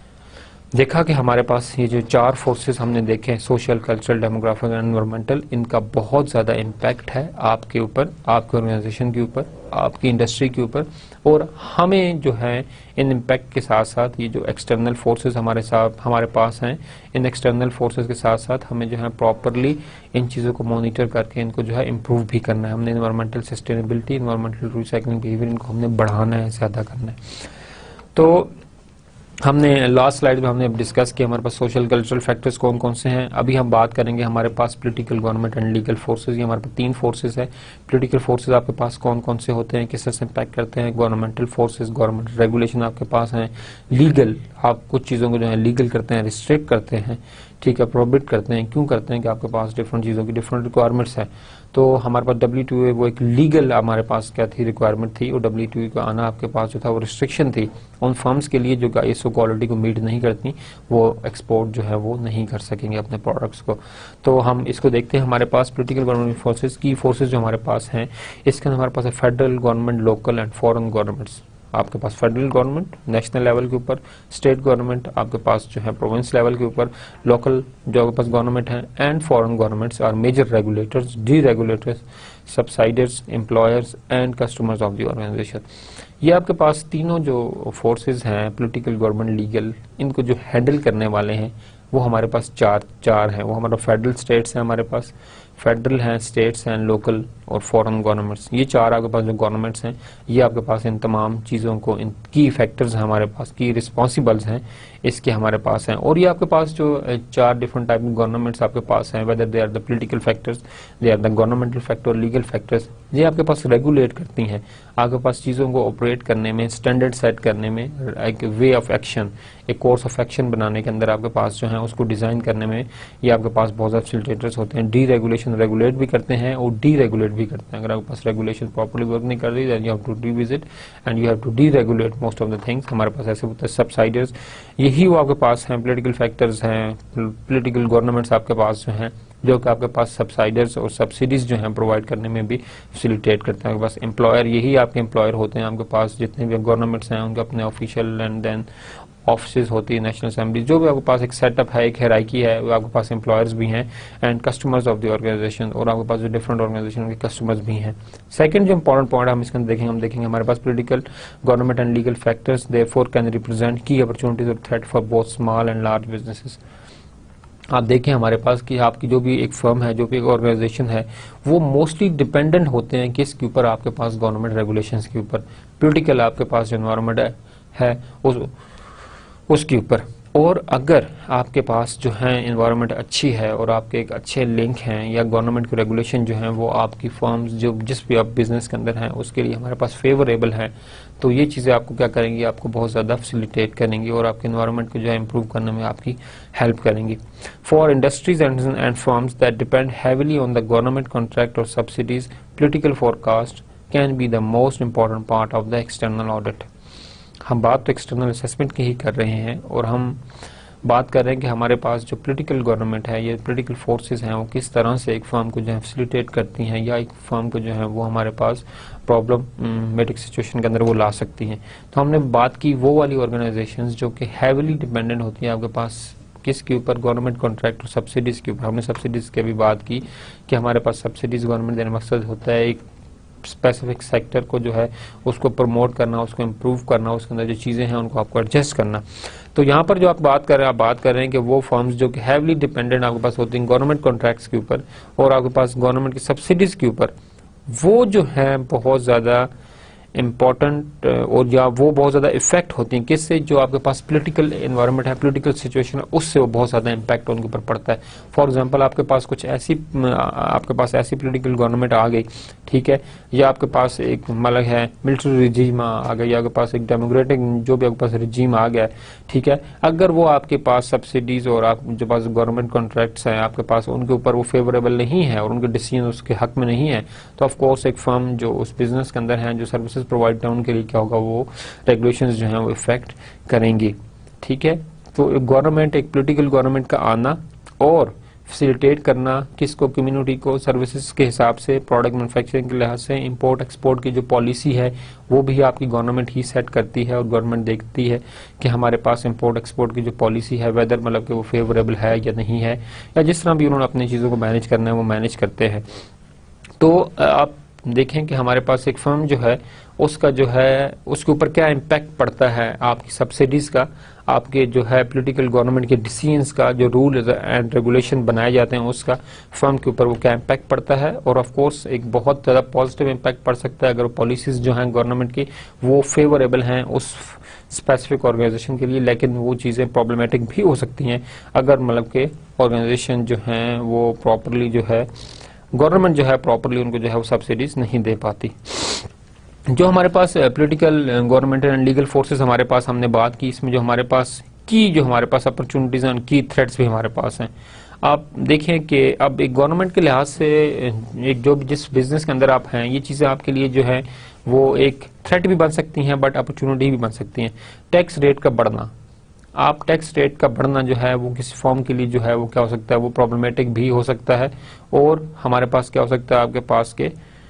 S1: देखा कि हमारे पास ये जो चार फोर्सेस हमने देखे, social, cultural, demographic and environmental, इनका बहुत ज़्यादा इम्पैक्ट है आपके ऊपर, आपके ऑर्गेनाइजेशन के ऊपर, आपकी इंडस्ट्री के ऊपर। और हमें जो है इन इम्पैक्ट के साथ साथ ये जो एक्सटर्नल फोर्सेस हमारे साथ हमारे पास हैं, इन एक्सटर्नल फोर्सेस के साथ साथ हमें जो है प्रॉपरली इन चीज़ों को मॉनिटर करके इनको जो है इम्प्रूव भी करना है। हमने environmental sustainability, environmental recycling behaviour इनको हमने बढ़ाना है, ज़्यादा करना है। तो हमने लास्ट स्लाइड में हमने डिस्कस किया हमारे पास सोशल कल्चरल फैक्टर्स कौन कौन से हैं। अभी हम बात करेंगे हमारे पास political, government and legal forces. ये हमारे पास तीन फोर्सेस है। पॉलिटिकल फोर्सेस आपके पास कौन कौन से होते हैं, किस तरह से इम्पैक्ट करते हैं। गवर्नमेंटल फोर्सेस, गवर्नमेंट रेगुलेशन आपके पास हैं। लीगल, आप कुछ चीज़ों को जो है लीगल करते हैं, रिस्ट्रिक्ट करते हैं, ठीक है, प्रोहिबिट करते हैं। क्यों करते हैं कि आपके पास डिफरेंट चीज़ों की डिफरेंट रिक्वायरमेंट्स है। तो हमारे पास डब्ल्यू टू ए वो एक लीगल हमारे पास क्या थी, रिक्वायरमेंट थी, और डब्ल्यू टू ए का आना आपके पास जो था वो रिस्ट्रिक्शन थी उन फर्म्स के लिए जो आईएसओ क्वालिटी को मीट नहीं करती, वो एक्सपोर्ट जो है वो नहीं कर सकेंगे अपने प्रोडक्ट्स को। तो हम इसको देखते हैं। हमारे पास पॉलिटिकल गवर्नमेंट फोर्सेस की फोर्सेस जो हमारे पास हैं, इसके अंदर हमारे पास है federal government, local and foreign governments. आपके पास फेडरल गवर्नमेंट नेशनल लेवल के ऊपर, स्टेट गवर्नमेंट आपके पास जो है प्रोविंस लेवल के ऊपर, लोकल जो आपके पास गवर्नमेंट है, and foreign governments are major regulators, deregulators, subsidizers, employers and customers of the organization. ये आपके पास तीनों जो फोर्सेस हैं, पॉलिटिकल, गवर्नमेंट, लीगल, इनको जो हैंडल करने वाले हैं वो हमारे पास चार चार हैं। वो हमारा फेडरल स्टेट्स हैं, हमारे पास फेडरल हैं, स्टेट्स हैं, लोकल और फॉरेन गवर्नमेंट्स। ये चार आपके पास जो गवर्नमेंट्स हैं, ये आपके पास इन तमाम चीज़ों को, इन की फैक्टर्स हैं हमारे पास, की रिस्पॉन्सिबल्स हैं इसके हमारे पास हैं। और ये आपके पास जो चार डिफरेंट टाइप के गवर्नमेंट्स आपके पास हैं, whether they are the political factors, they are the governmental factor, legal factors, ये आपके पास रेगुलेट करती हैं आपके पास चीज़ों को ऑपरेट करने में, स्टैंडर्ड सेट करने में, एक वे ऑफ एक्शन, एक कोर्स ऑफ एक्शन बनाने के अंदर आपके पास जो है उसको डिज़ाइन करने में ये आपके पास बहुत ज़्यादा फैसिलिटेटर्स होते हैं। डी रेगुलेशन, रेगुलेट भी करते हैं और डी रेगुलेट भी करते हैं। अगर आपके पास रेगुलेशन प्रॉपर्ली वर्क नहीं कर रही, then you have to revisit and you have to deregulate most of the things. हमारे पास ऐसे होते हैं सब्साइडर्स, यही वो आपके पास हैं। पॉलिटिकल फैक्टर्स हैं, पॉलिटिकल गवर्नमेंट्स आपके पास जो हैं, जो कि आपके पास सब्साइडर्स और सब्सिडीज जो हैं प्रोवाइड करने में भी फैसिलिटेट करते हैं। आपके पास एम्प्लॉयर, यही आपके एम्प्लॉयर होते हैं। आपके पास जितने भी गवर्नमेंट्स हैं उनके अपने ऑफिशियल एंड देन ऑफिस होती है, नेशनल असेंबली, जो भी आपके पास एक सेटअप है, एक हायरार्की है, वो आपके पास एम्प्लॉयर्स भी हैं and customers of the organization, और आपके पास जो डिफरेंट ऑर्गेनाइजेशन के कस्टमर्स भी हैं। सेकंड जो इंपॉर्टेंट पॉइंट हम इसके अंदर देखेंगे, हम देखेंगे हमारे पास political, government and legal factors therefore can represent की अपॉर्चुनिटीज और threat for both small and large businesses. आप देखें हमारे पास कि आपकी जो भी एक फर्म है, जो भी एक ऑर्गेनाइजेशन है, वो मोस्टली डिपेंडेंट होते हैं किसके ऊपर, आपके पास गवर्नमेंट रेगुलेशंस के ऊपर, पॉलिटिकल आपके पास जो एनवायरनमेंट है, है उस उसके ऊपर। और अगर आपके पास जो है एनवायरनमेंट अच्छी है और आपके एक अच्छे लिंक हैं या गवर्नमेंट के रेगुलेशन जो हैं वो आपकी फर्म्स जो जिस भी आप बिजनेस के अंदर हैं उसके लिए हमारे पास फेवरेबल हैं, तो ये चीज़ें आपको क्या करेंगी, आपको बहुत ज़्यादा फैसिलिटेट करेंगी और आपके एनवायरनमेंट को जो है इम्प्रूव करने में आपकी हेल्प करेंगी। For industries and and firms that depend heavily on the government contract और subsidies, political forecast can be the most important part of the external audit. हम बात तो एक्सटर्नल असेसमेंट की ही कर रहे हैं और हम बात कर रहे हैं कि हमारे पास जो पॉलिटिकल गवर्नमेंट है, ये पॉलिटिकल फोर्सेस हैं, वो किस तरह से एक फर्म को जो है फैसिलिटेट करती हैं या एक फर्म को जो है वो हमारे पास प्रॉब्लमेटिक सिचुएशन के अंदर वो ला सकती हैं। तो हमने बात की वो वाली ऑर्गेनाइजेशंस जो कि हैवीली डिपेंडेंट होती हैं आपके पास किसके ऊपर, गवर्नमेंट कॉन्ट्रैक्ट और सब्सिडीज के ऊपर। हमने सब्सिडीज की भी बात की कि हमारे पास सब्सिडीज गवर्नमेंट देने मकसद होता है एक स्पेसिफिक सेक्टर को जो है उसको प्रमोट करना, उसको इम्प्रूव करना, उसके अंदर जो चीज़ें हैं उनको आपको एडजस्ट करना। तो यहाँ पर जो आप बात कर रहे हैं, आप बात कर रहे हैं कि वो फर्म्स जो कि हैवली डिपेंडेंट आपके पास होती हैं गवर्नमेंट कॉन्ट्रैक्ट्स के ऊपर और आपके पास गवर्नमेंट की सब्सिडीज के ऊपर, वो जो है बहुत ज़्यादा इम्पॉर्टेंट और या वो बहुत ज़्यादा इफेक्ट होती हैं किससे, जो आपके पास पॉलिटिकल एनवायरनमेंट है, पॉलिटिकल सिचुएशन है, उससे वो बहुत ज़्यादा इम्पैक्ट उनके ऊपर पड़ता है। फॉर एग्जांपल आपके पास कुछ ऐसी आपके पास ऐसी पॉलिटिकल गवर्नमेंट आ गई, ठीक है, या आपके पास एक मतलब है मिलिट्री रिजीम आ गई, या आपके पास एक डेमोक्रेटिक जो भी आपके पास रिजीम आ गया, ठीक है, अगर वो आपके पास सब्सिडीज और आप जो पास गवर्नमेंट कॉन्ट्रैक्ट्स हैं आपके पास उनके ऊपर वो फेवरेबल नहीं है और उनके डिसीजन उसके हक में नहीं है, तो ऑफकोर्स एक फर्म जो उस बिजनेस के अंदर है, जो सर्विसेज प्रोवाइड करने उनके लिए क्या होगा, वो रेगुलेशंस जो हैं वो इफेक्ट करेंगी। ठीक है, तो गवर्नमेंट एक पॉलिटिकल गवर्नमेंट का आना और फैसिलिटेट करना किसको, कम्युनिटी को, सर्विसेज के हिसाब से, प्रोडक्ट मैन्युफैक्चरिंग के लिहाज से, इंपोर्ट एक्सपोर्ट की जो पॉलिसी है वो भी आपकी गवर्नमेंट ही सेट करती है और गवर्नमेंट देखती है कि हमारे पास इंपोर्ट एक्सपोर्ट की जो पॉलिसी है वेदर मतलब कि वो फेवरेबल है या नहीं है, या जिस तरह भी उन्होंने अपनी चीज़ों को मैनेज करना है वो मैनेज करते हैं। तो आप देखें कि हमारे पास एक फर्म जो है उसका जो है उसके ऊपर क्या इम्पैक्ट पड़ता है, आपकी सब्सिडीज का, आपके जो है पॉलिटिकल गवर्नमेंट के डिसीजंस का, जो रूल एंड रेगुलेशन बनाए जाते हैं उसका फर्म के ऊपर वो क्या इम्पैक्ट पड़ता है। और ऑफ कोर्स एक बहुत ज़्यादा पॉजिटिव इम्पैक्ट पड़ सकता है अगर पॉलिसीज जो हैं गवर्नमेंट की वो फेवरेबल हैं उस स्पेसिफिक ऑर्गेनाइजेशन के लिए, लेकिन वो चीज़ें प्रॉब्लमेटिक भी हो सकती हैं अगर मतलब के ऑर्गेनाइजेशन जो हैं वो प्रॉपरली जो है गवर्नमेंट जो है प्रॉपरली उनको जो है वो सब्सिडीज नहीं दे पाती। जो हमारे पास political governmental and legal forces हमारे पास हमने बात की, इसमें जो हमारे पास की जो हमारे पास अपॉर्चुनिटीज एंड की थ्रेट्स भी हमारे पास हैं। आप देखें कि अब एक गवर्नमेंट के लिहाज से एक जो जिस बिजनेस के अंदर आप हैं ये चीज़ें आपके लिए जो है वो एक थ्रेट भी बन सकती हैं बट अपॉर्चुनिटी भी बन सकती हैं। टैक्स रेट का बढ़ना, आप टैक्स रेट का बढ़ना जो है वो किसी फॉर्म के लिए जो है वो क्या हो सकता है, वो प्रॉब्लमेटिक भी हो सकता है और हमारे पास क्या हो सकता है आपके पास के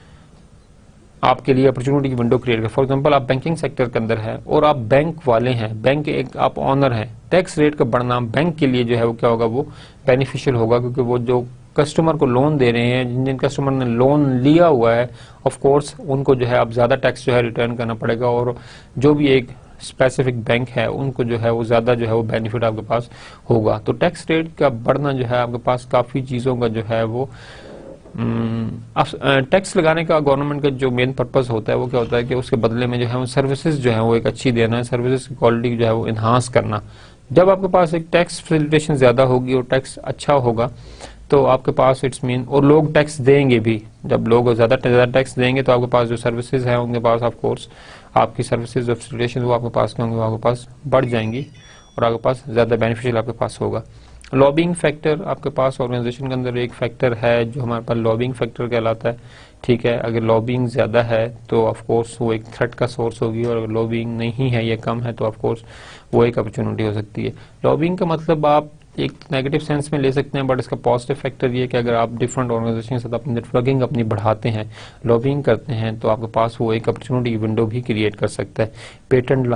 S1: आपके लिए अपॉर्चुनिटी की विंडो क्रिएट कर। फॉर एग्जांपल आप बैंकिंग सेक्टर के अंदर है और आप बैंक वाले हैं, बैंक एक आप ऑनर हैं, टैक्स रेट का बढ़ना बैंक के लिए जो है वो क्या होगा, वो बेनिफिशियल होगा क्योंकि वो जो कस्टमर को लोन दे रहे हैं, जिन जिन कस्टमर ने लोन लिया हुआ है ऑफ कोर्स उनको जो है अब ज्यादा टैक्स जो है रिटर्न करना पड़ेगा और जो भी एक स्पेसिफिक बैंक है उनको जो है वो ज्यादा जो है वो बेनिफिट आपके पास होगा। तो टैक्स रेट का बढ़ना जो है आपके पास काफी चीजों का जो है वो टैक्स लगाने का गवर्नमेंट का जो मेन पर्पस होता है वो क्या होता है कि उसके बदले में जो है वो सर्विसेज जो है वो एक अच्छी देना है, सर्विसेज की क्वालिटी जो है वो इन्हांस करना। जब आपके पास एक टैक्स फैसिलिटेशन ज्यादा होगी और टैक्स अच्छा होगा तो आपके पास इट्स मीन और लोग टैक्स देंगे भी, जब लोग ज्यादा ज्यादा टैक्स देंगे तो आपके पास जो सर्विसेज है उनके पास ऑफ कोर्स आपकी सर्विसेज और फैसिलिटेशन वो आपके पास होंगे, वो आपके पास बढ़ जाएंगी और आपके पास ज्यादा बेनिफिशियल आपके पास होगा। लॉबिंग फैक्टर आपके पास ऑर्गेनाइजेशन के अंदर एक फैक्टर है जो हमारे पास लॉबिंग फैक्टर कहलाता है। ठीक है, अगर लॉबिंग ज्यादा है तो ऑफ कोर्स वो एक थ्रेट का सोर्स होगी और अगर लॉबिंग नहीं है या कम है तो ऑफ कोर्स वो एक अपॉर्चुनिटी हो सकती है। लॉबिंग का मतलब आप एक नेगेटिव सेंस में ले सकते हैं बट इसका पॉजिटिव फैक्टर ये कि अगर आप डिफरेंट ऑर्गेनाइजेशन के साथ अपनी नेटवर्किंग अपनी बढ़ाते हैं, लॉबिंग करते हैं तो आपके पास वो एक अपॉर्चुनिटी विंडो भी क्रिएट कर सकता है। पेटेंट लॉज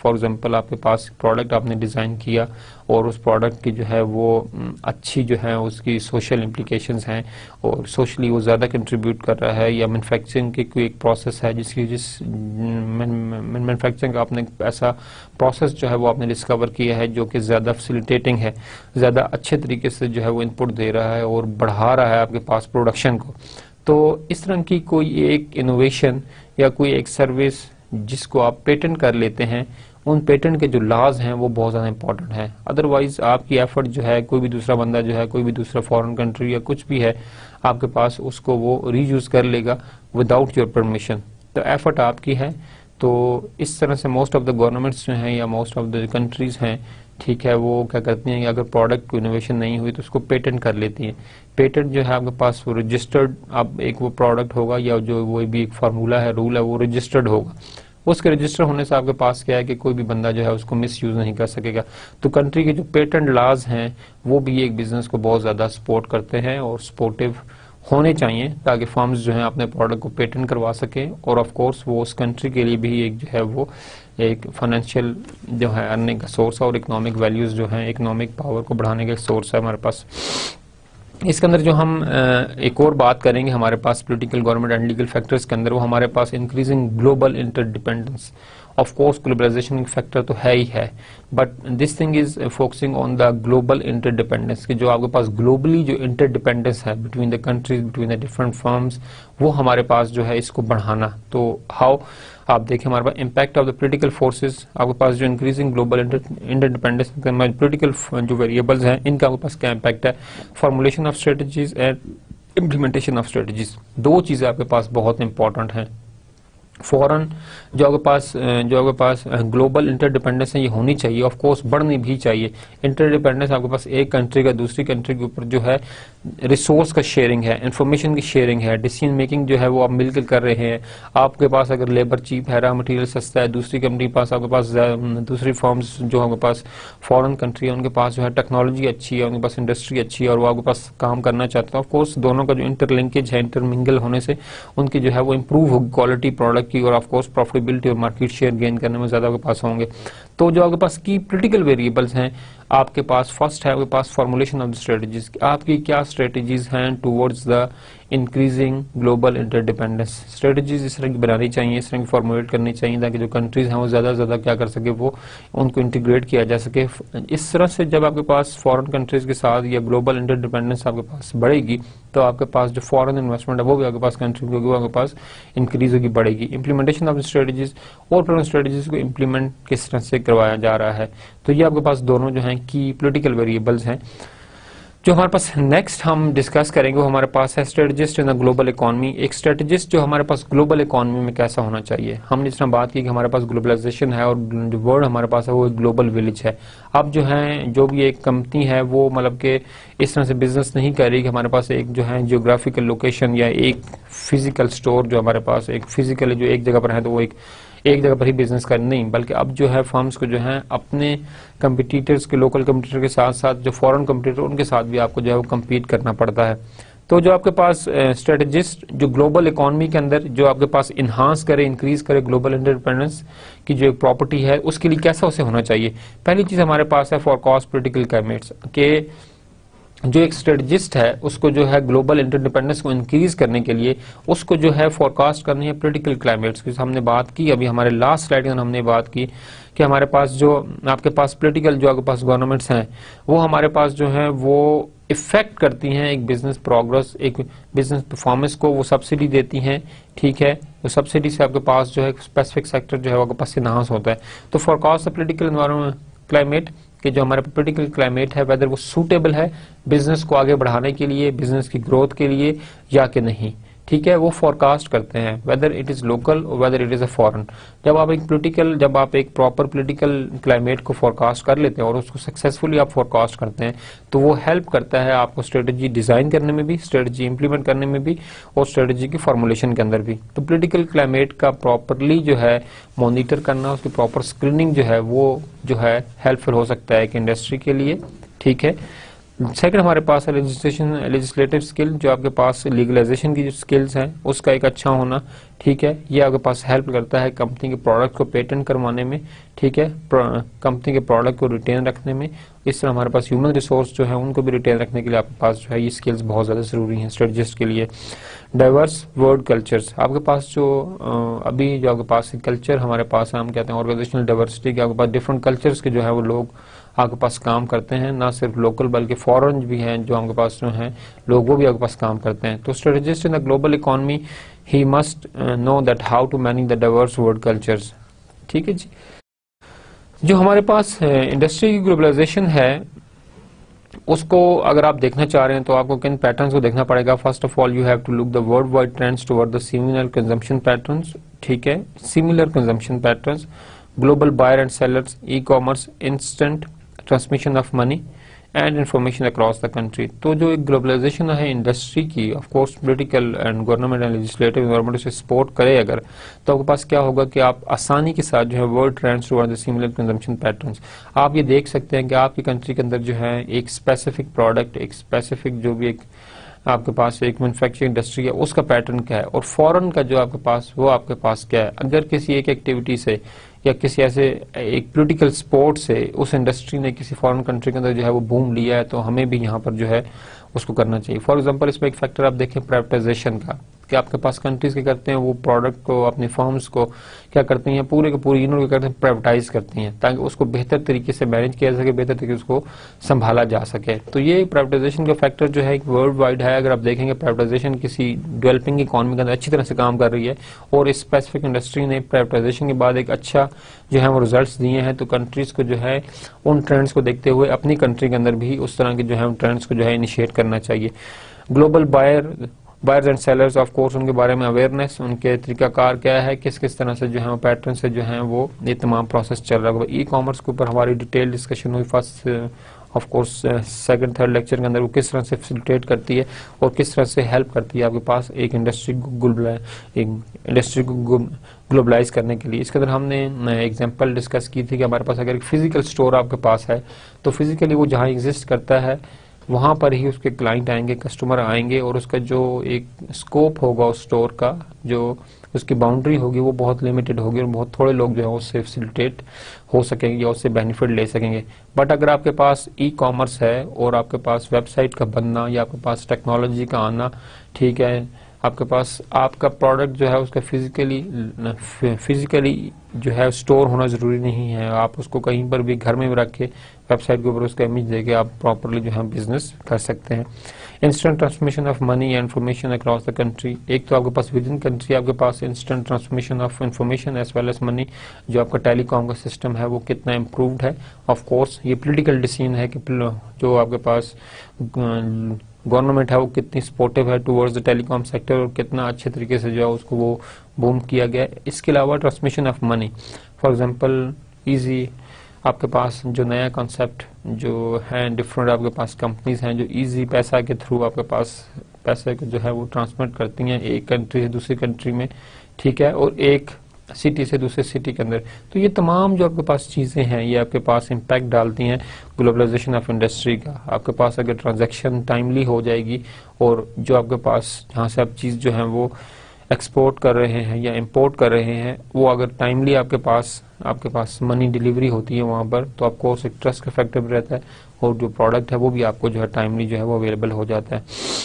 S1: फॉर एग्जांपल आपके पास प्रोडक्ट आपने डिज़ाइन किया और उस प्रोडक्ट की जो है वो अच्छी जो है उसकी सोशल इम्प्लीकेशंस हैं और सोशली वो ज़्यादा कंट्रीब्यूट कर रहा है, या मैन्युफैक्चरिंग की कोई एक प्रोसेस है जिसकी जिस मैन्युफैक्चरिंग का आपने ऐसा प्रोसेस जो है वो आपने डिस्कवर किया है जो कि ज़्यादा फैसिलिटेटिंग है, ज़्यादा अच्छे तरीके से जो है वो इनपुट दे रहा है और बढ़ा रहा है आपके पास प्रोडक्शन को। तो इस तरह की कोई एक इनोवेशन या कोई एक सर्विस जिसको आप पेटेंट कर लेते हैं, उन पेटेंट के जो लॉज हैं वो बहुत ज़्यादा इंपॉर्टेंट है। अदरवाइज आपकी एफर्ट जो है, कोई भी दूसरा बंदा जो है, कोई भी दूसरा फॉरेन कंट्री या कुछ भी है आपके पास, उसको वो रीयूज कर लेगा विदाउट योर परमिशन। तो एफर्ट आपकी है। तो इस तरह से मोस्ट ऑफ द गवर्नमेंट्स जो हैं या मोस्ट ऑफ द कंट्रीज हैं, ठीक है, वो क्या करती हैं कि अगर प्रोडक्ट को इनोवेशन नहीं हुई तो उसको पेटेंट कर लेती हैं। पेटेंट जो है आपके पास वो रजिस्टर्ड, अब एक वो प्रोडक्ट होगा या जो वो भी एक फार्मूला है, रूल है, वो रजिस्टर्ड होगा। उसके रजिस्टर होने से आपके पास क्या है कि कोई भी बंदा जो है उसको मिस यूज नहीं कर सकेगा। तो कंट्री के जो पेटेंट लॉज हैं वो भी एक बिजनेस को बहुत ज्यादा सपोर्ट करते हैं और सपोर्टिव होने चाहिए ताकि फर्म्स जो हैं अपने प्रोडक्ट को पेटेंट करवा सकें और ऑफ कोर्स वो उस कंट्री के लिए भी एक जो है वो एक फाइनेंशियल जो है अर्निंग का सोर्स है और इकोनॉमिक वैल्यूज जो है, इकोनॉमिक पावर को बढ़ाने का सोर्स है हमारे पास। इसके अंदर जो हम एक और बात करेंगे हमारे पास political, government and legal factors के अंदर, वो हमारे पास increasing global interdependence. Of course globalization factor तो है ही है, but this thing is focusing on the global interdependence कि जो आपके पास ग्लोबली जो इंटरडिपेंडेंस है between the countries, between the different firms, वो हमारे पास जो है इसको बढ़ाना। तो हाउ आप देखें हमारे पास impact of the political forces, आपके पास जो इंक्रीजिंग ग्लोबल इंटरडिपेंडेंस पॉलिटिकल जो वेरिएबल्स हैं इनका आपके पास क्या इम्पैक्ट है, formulation of strategies and implementation of strategies. दो चीजें आपके पास बहुत इंपॉर्टेंट हैं। फॉरेन जो आपके पास जो आपके पास ग्लोबल इंटरडिपेंडेंस है ये होनी चाहिए, ऑफ कोर्स बढ़नी भी चाहिए। इंटरडिपेंडेंस आपके पास एक कंट्री का दूसरी कंट्री के ऊपर जो है रिसोर्स का शेयरिंग है, इंफॉर्मेशन की शेयरिंग है, डिसीजन मेकिंग जो है वो आप मिलकर कर रहे हैं। आपके पास अगर लेबर चीप है, रॉ मटेरियल सस्ता है, दूसरी कंपनी के पास आपके पास दूसरी फॉर्म्स जो आपके पास फॉरेन कंट्री है उनके पास जो है टेक्नोलॉजी अच्छी है, उनके पास इंडस्ट्री अच्छी है और वो आपके पास काम करना चाहते हैं। ऑफ कोर्स दोनों का जो इंटरलिंकेज है, इंटरमिंगल होने से उनकी जो है वो इंप्रूव होगी क्वालिटी प्रोडक्ट की और ऑफ कोर्स प्रॉफिटेबिलिटी और मार्केट शेयर गेन करने में ज्यादा आपके पास होंगे। तो जो आपके पास की पॉलिटिकल वेरिएबल्स हैं आपके पास, फर्स्ट है आपके पास फॉर्मुलेशन ऑफ द स्ट्रेटजीज, आपकी क्या स्ट्रेटजीज हैं towards the increasing global interdependence. Strategies इस तरह की बनानी चाहिए, इस तरह की फॉर्मुलेट करनी चाहिए ताकि जो कंट्रीज हैं वो ज्यादा से ज्यादा क्या कर सके, वो उनको इंटीग्रेट किया जा सके। इस तरह से जब आपके पास फॉरेन कंट्रीज के साथ या ग्लोबल इंटरडिपेंडेंस आपके पास बढ़ेगी तो आपके पास जो फॉरेन इन्वेस्टमेंट है वो भी आपके पास कंट्री की वो आपके पास इंक्रीज होगी, बढ़ेगी। इंप्लीमेंटेशन ऑफ स्ट्रेटजीज और फिर स्ट्रेटजीज को इंप्लीमेंट किस तरह से करवाया जा रहा है, तो ये आपके पास दोनों जो हैं की पॉलिटिकल वेरिएबल्स हैं। जो हमारे पास नेक्स्ट हम डिस्कस करेंगे वो हमारे पास है strategist in the global economy. एक स्ट्रेटजिस्ट जो हमारे पास ग्लोबल इकोनॉमी में कैसा होना चाहिए। हमने जिस तरह बात की कि हमारे पास ग्लोबलाइजेशन है और जो वर्ड हमारे पास है वो एक ग्लोबल विलेज है। अब जो है जो भी एक कंपनी है वो मतलब कि इस तरह से बिजनेस नहीं कर रही कि हमारे पास एक जो है जियोग्राफिकल लोकेशन या एक फिजिकल स्टोर जो हमारे पास एक फिजिकली जो एक जगह पर है तो वो एक एक जगह पर ही बिजनेस कर, नहीं, बल्कि अब जो है फर्म्स को जो है अपने कंपटीटर्स के, लोकल कंपटीटर के साथ साथ जो फॉरेन कंपटीटर उनके साथ भी आपको जो है वो कम्पीट करना पड़ता है। तो जो आपके पास स्ट्रेटजिस्ट जो ग्लोबल इकोनॉमी के अंदर जो आपके पास इन्हांस करे, इंक्रीज करे ग्लोबल इंटरडिपेंडेंस की जो एक प्रॉपर्टी है उसके लिए कैसा उसे होना चाहिए। पहली चीज हमारे पास है फॉरकास्ट पॉलिटिकल क्लाइमेट्स के जो एक स्ट्रेटजिस्ट है उसको जो है ग्लोबल इंटरडिपेंडेंस को इंक्रीज करने के लिए उसको जो है फोरकास्ट करनी है पॉलिटिकल क्लाइमेट्स की। हमने बात की अभी हमारे लास्ट स्लाइड में हमने बात की कि हमारे पास जो आपके पास पॉलिटिकल जो आपके पास गवर्नमेंट्स हैं वो हमारे पास जो है वो इफेक्ट करती हैं एक बिजनेस प्रोग्रेस, एक बिजनेस परफॉर्मेंस को वो सब्सिडी देती हैं, ठीक है। वो सब्सिडी से आपके पास जो है स्पेसिफिक सेक्टर जो है आपके पास इनहांस होता है। तो forecast the political environment climate कि जो हमारे पॉलिटिकल क्लाइमेट है वेदर वो सूटेबल है बिजनेस को आगे बढ़ाने के लिए, बिजनेस की ग्रोथ के लिए या कि नहीं, ठीक है। वो फोरकास्ट करते हैं वेदर इट इज लोकल और whether it is a foreign. जब आप एक पॉलिटिकल जब आप एक प्रॉपर पॉलिटिकल क्लाइमेट को फोरकास्ट कर लेते हैं और उसको सक्सेसफुली आप फोरकास्ट करते हैं तो वो हेल्प करता है आपको स्ट्रेटजी डिजाइन करने में भी, स्ट्रेटजी इंप्लीमेंट करने में भी और स्ट्रेटजी की फॉर्मुलेशन के अंदर भी। तो पॉलिटिकल क्लाइमेट का प्रॉपरली जो है मॉनिटर करना, उसकी प्रॉपर स्क्रीनिंग जो है वो जो है हेल्पफुल हो सकता है एक इंडस्ट्री के लिए, ठीक है। सेकंड हमारे पास है लेजिस्लेशन लेजिस्लेटिव स्किल, जो आपके पास लीगलाइजेशन की जो स्किल्स हैं उसका एक अच्छा होना, ठीक है। ये आपके पास हेल्प करता है कंपनी के प्रोडक्ट को पेटेंट करवाने में, ठीक है, कंपनी के प्रोडक्ट को रिटेन रखने में। इस तरह हमारे पास ह्यूमन रिसोर्स जो है उनको भी रिटेन रखने के लिए आपके पास जो है ये स्किल्स बहुत ज़्यादा ज़रूरी हैं स्ट्रेटजिस्ट के लिए। डाइवर्स वर्ड कल्चर्स, आपके पास जो अ, अभी जो आपके पास कल्चर हमारे पास है, हम कहते हैं ऑर्गेनाइजेशनल डाइवर्सिटी के, आपके पास डिफरेंट कल्चर्स के जो है वो लोग आपके पास काम करते हैं, ना सिर्फ लोकल बल्कि फॉरेन भी हैं जो आपके पास जो हैं लोग, वो भी आपके पास काम करते हैं। तो strategist in the global economy he must know that how to manage the diverse world cultures, ठीक है जी। जो हमारे पास इंडस्ट्री की ग्लोबलाइजेशन है उसको अगर आप देखना चाह रहे हैं तो आपको किन पैटर्न्स को देखना पड़ेगा। First of all you have to look the worldwide trends toward the similar consumption patterns, ठीक है, similar consumption patterns, global buyer and sellers, e commerce, instant transmission of money and information across the country. तो जो एक globalization है industry की, of course political and government and legislative government उसे support करे अगर, तो आपके पास क्या होगा कि आप आसानी के साथ जो है world trends toward the similar consumption patterns, आप ये देख सकते हैं कि आपकी कंट्री के अंदर जो है एक स्पेसिफिक प्रोडक्ट, एक स्पेसिफिक जो भी एक आपके पास एक मैन्युफैक्चरिंग इंडस्ट्री है उसका पैटर्न क्या है, और फॉरेन का जो आपके पास वो आपके पास क्या है। अगर किसी एक एक्टिविटी से या किसी ऐसे एक पॉलिटिकल सपोर्ट से उस इंडस्ट्री ने किसी फॉरेन कंट्री के अंदर जो है वो बूम लिया है, तो हमें भी यहाँ पर जो है उसको करना चाहिए। फॉर एग्जांपल इसमें एक फैक्टर आप देखें प्राइवेटाइजेशन का, कि आपके पास कंट्रीज क्या करते हैं, वो प्रोडक्ट को अपनी फर्म्स को क्या करती हैं, पूरे के पूरे यूनिट क्या करते हैं, प्राइवेटाइज करती हैं ताकि उसको बेहतर तरीके से मैनेज किया जा सके, बेहतर तरीके से उसको संभाला जा सके। तो ये प्राइवेटाइजेशन का फैक्टर जो है वर्ल्ड वाइड है। अगर आप देखेंगे प्राइवेटाइजेशन किसी डेवलपिंग इकोनॉमी के अंदर अच्छी तरह से काम कर रही है और इस स्पेसिफिक इंडस्ट्री ने प्राइवेटाइजेशन के बाद एक अच्छा जो है वो रिजल्ट्स दिए हैं, तो कंट्रीज को जो है उन ट्रेंड्स को देखते हुए अपनी कंट्री के अंदर भी उस तरह के जो है ट्रेंड्स को जो है इनिशिएट करना चाहिए। Global buyer buyers and sellers, of course उनके बारे में अवेयरनेस, उनके तरीकाकार क्या है, किस किस तरह से जो है पैटर्न से जो है वो ये तमाम प्रोसेस चल रहा है। ई कॉमर्स के ऊपर हमारी डिटेल डिस्कशन हुई first of course second third lecture के अंदर, वो किस तरह से फैसिलिटेट करती है और किस तरह से हेल्प करती है आपके पास एक इंडस्ट्री को एक इंडस्ट्री को ग्लोबलाइज करने के लिए। इसके अंदर हमने एग्जांपल डिस्कस की थी कि हमारे पास अगर एक फिजिकल स्टोर आपके पास है तो फिजिकली वो जहाँ एग्जिस्ट करता है वहां पर ही उसके क्लाइंट आएंगे, कस्टमर आएंगे, और उसका जो एक स्कोप होगा उस स्टोर का, जो उसकी बाउंड्री होगी वो बहुत लिमिटेड होगी और बहुत थोड़े लोग जो है उससे फैसिलिटेट हो सकेंगे या उससे बेनिफिट ले सकेंगे। बट अगर आपके पास ई कॉमर्स है और आपके पास वेबसाइट का बनना या आपके पास टेक्नोलॉजी का आना, ठीक है, आपके पास आपका प्रोडक्ट जो है उसका फिजिकली फिजिकली जो है स्टोर होना जरूरी नहीं है, आप उसको कहीं पर भी घर में भी रख के वेबसाइट के ऊपर उसका इमेज देके आप प्रॉपरली जो है बिजनेस कर सकते हैं। Instant transmission of money and information across the country, एक तो आपके पास विद इन कंट्री आपके पास instant transmission of information as well as money, जो आपका टेलीकॉम का सिस्टम है वो कितना इम्प्रूव्ड है। ऑफ कोर्स ये पॉलिटिकल डिसीजन है कि जो आपके पास गवर्नमेंट है वो कितनी सपोर्टिव है टुवर्ड्स द टेलीकॉम सेक्टर और कितना अच्छे तरीके से जो है उसको वो बूम किया गया है। इसके अलावा transmission of money, for example easy आपके पास जो नया कॉन्सेप्ट जो है, डिफरेंट आपके पास कंपनीज हैं जो इजी पैसा के थ्रू आपके पास पैसे को जो है वो ट्रांसमिट करती हैं एक कंट्री से दूसरी कंट्री में, ठीक है, और एक सिटी से दूसरे सिटी के अंदर। तो ये तमाम जो आपके पास चीजें हैं ये आपके पास इम्पैक्ट डालती हैं ग्लोबलाइजेशन ऑफ इंडस्ट्री का। आपके पास अगर ट्रांजैक्शन टाइमली हो जाएगी और जो आपके पास जहाँ से आप चीज जो है वो एक्सपोर्ट कर रहे हैं या इंपोर्ट कर रहे हैं वो अगर टाइमली आपके पास आपके पास मनी डिलीवरी होती है वहां पर, तो आपको एक ट्रस्ट का फैक्टर भी रहता है और जो प्रोडक्ट है वो भी आपको जो है टाइमली जो है वो अवेलेबल हो जाता है।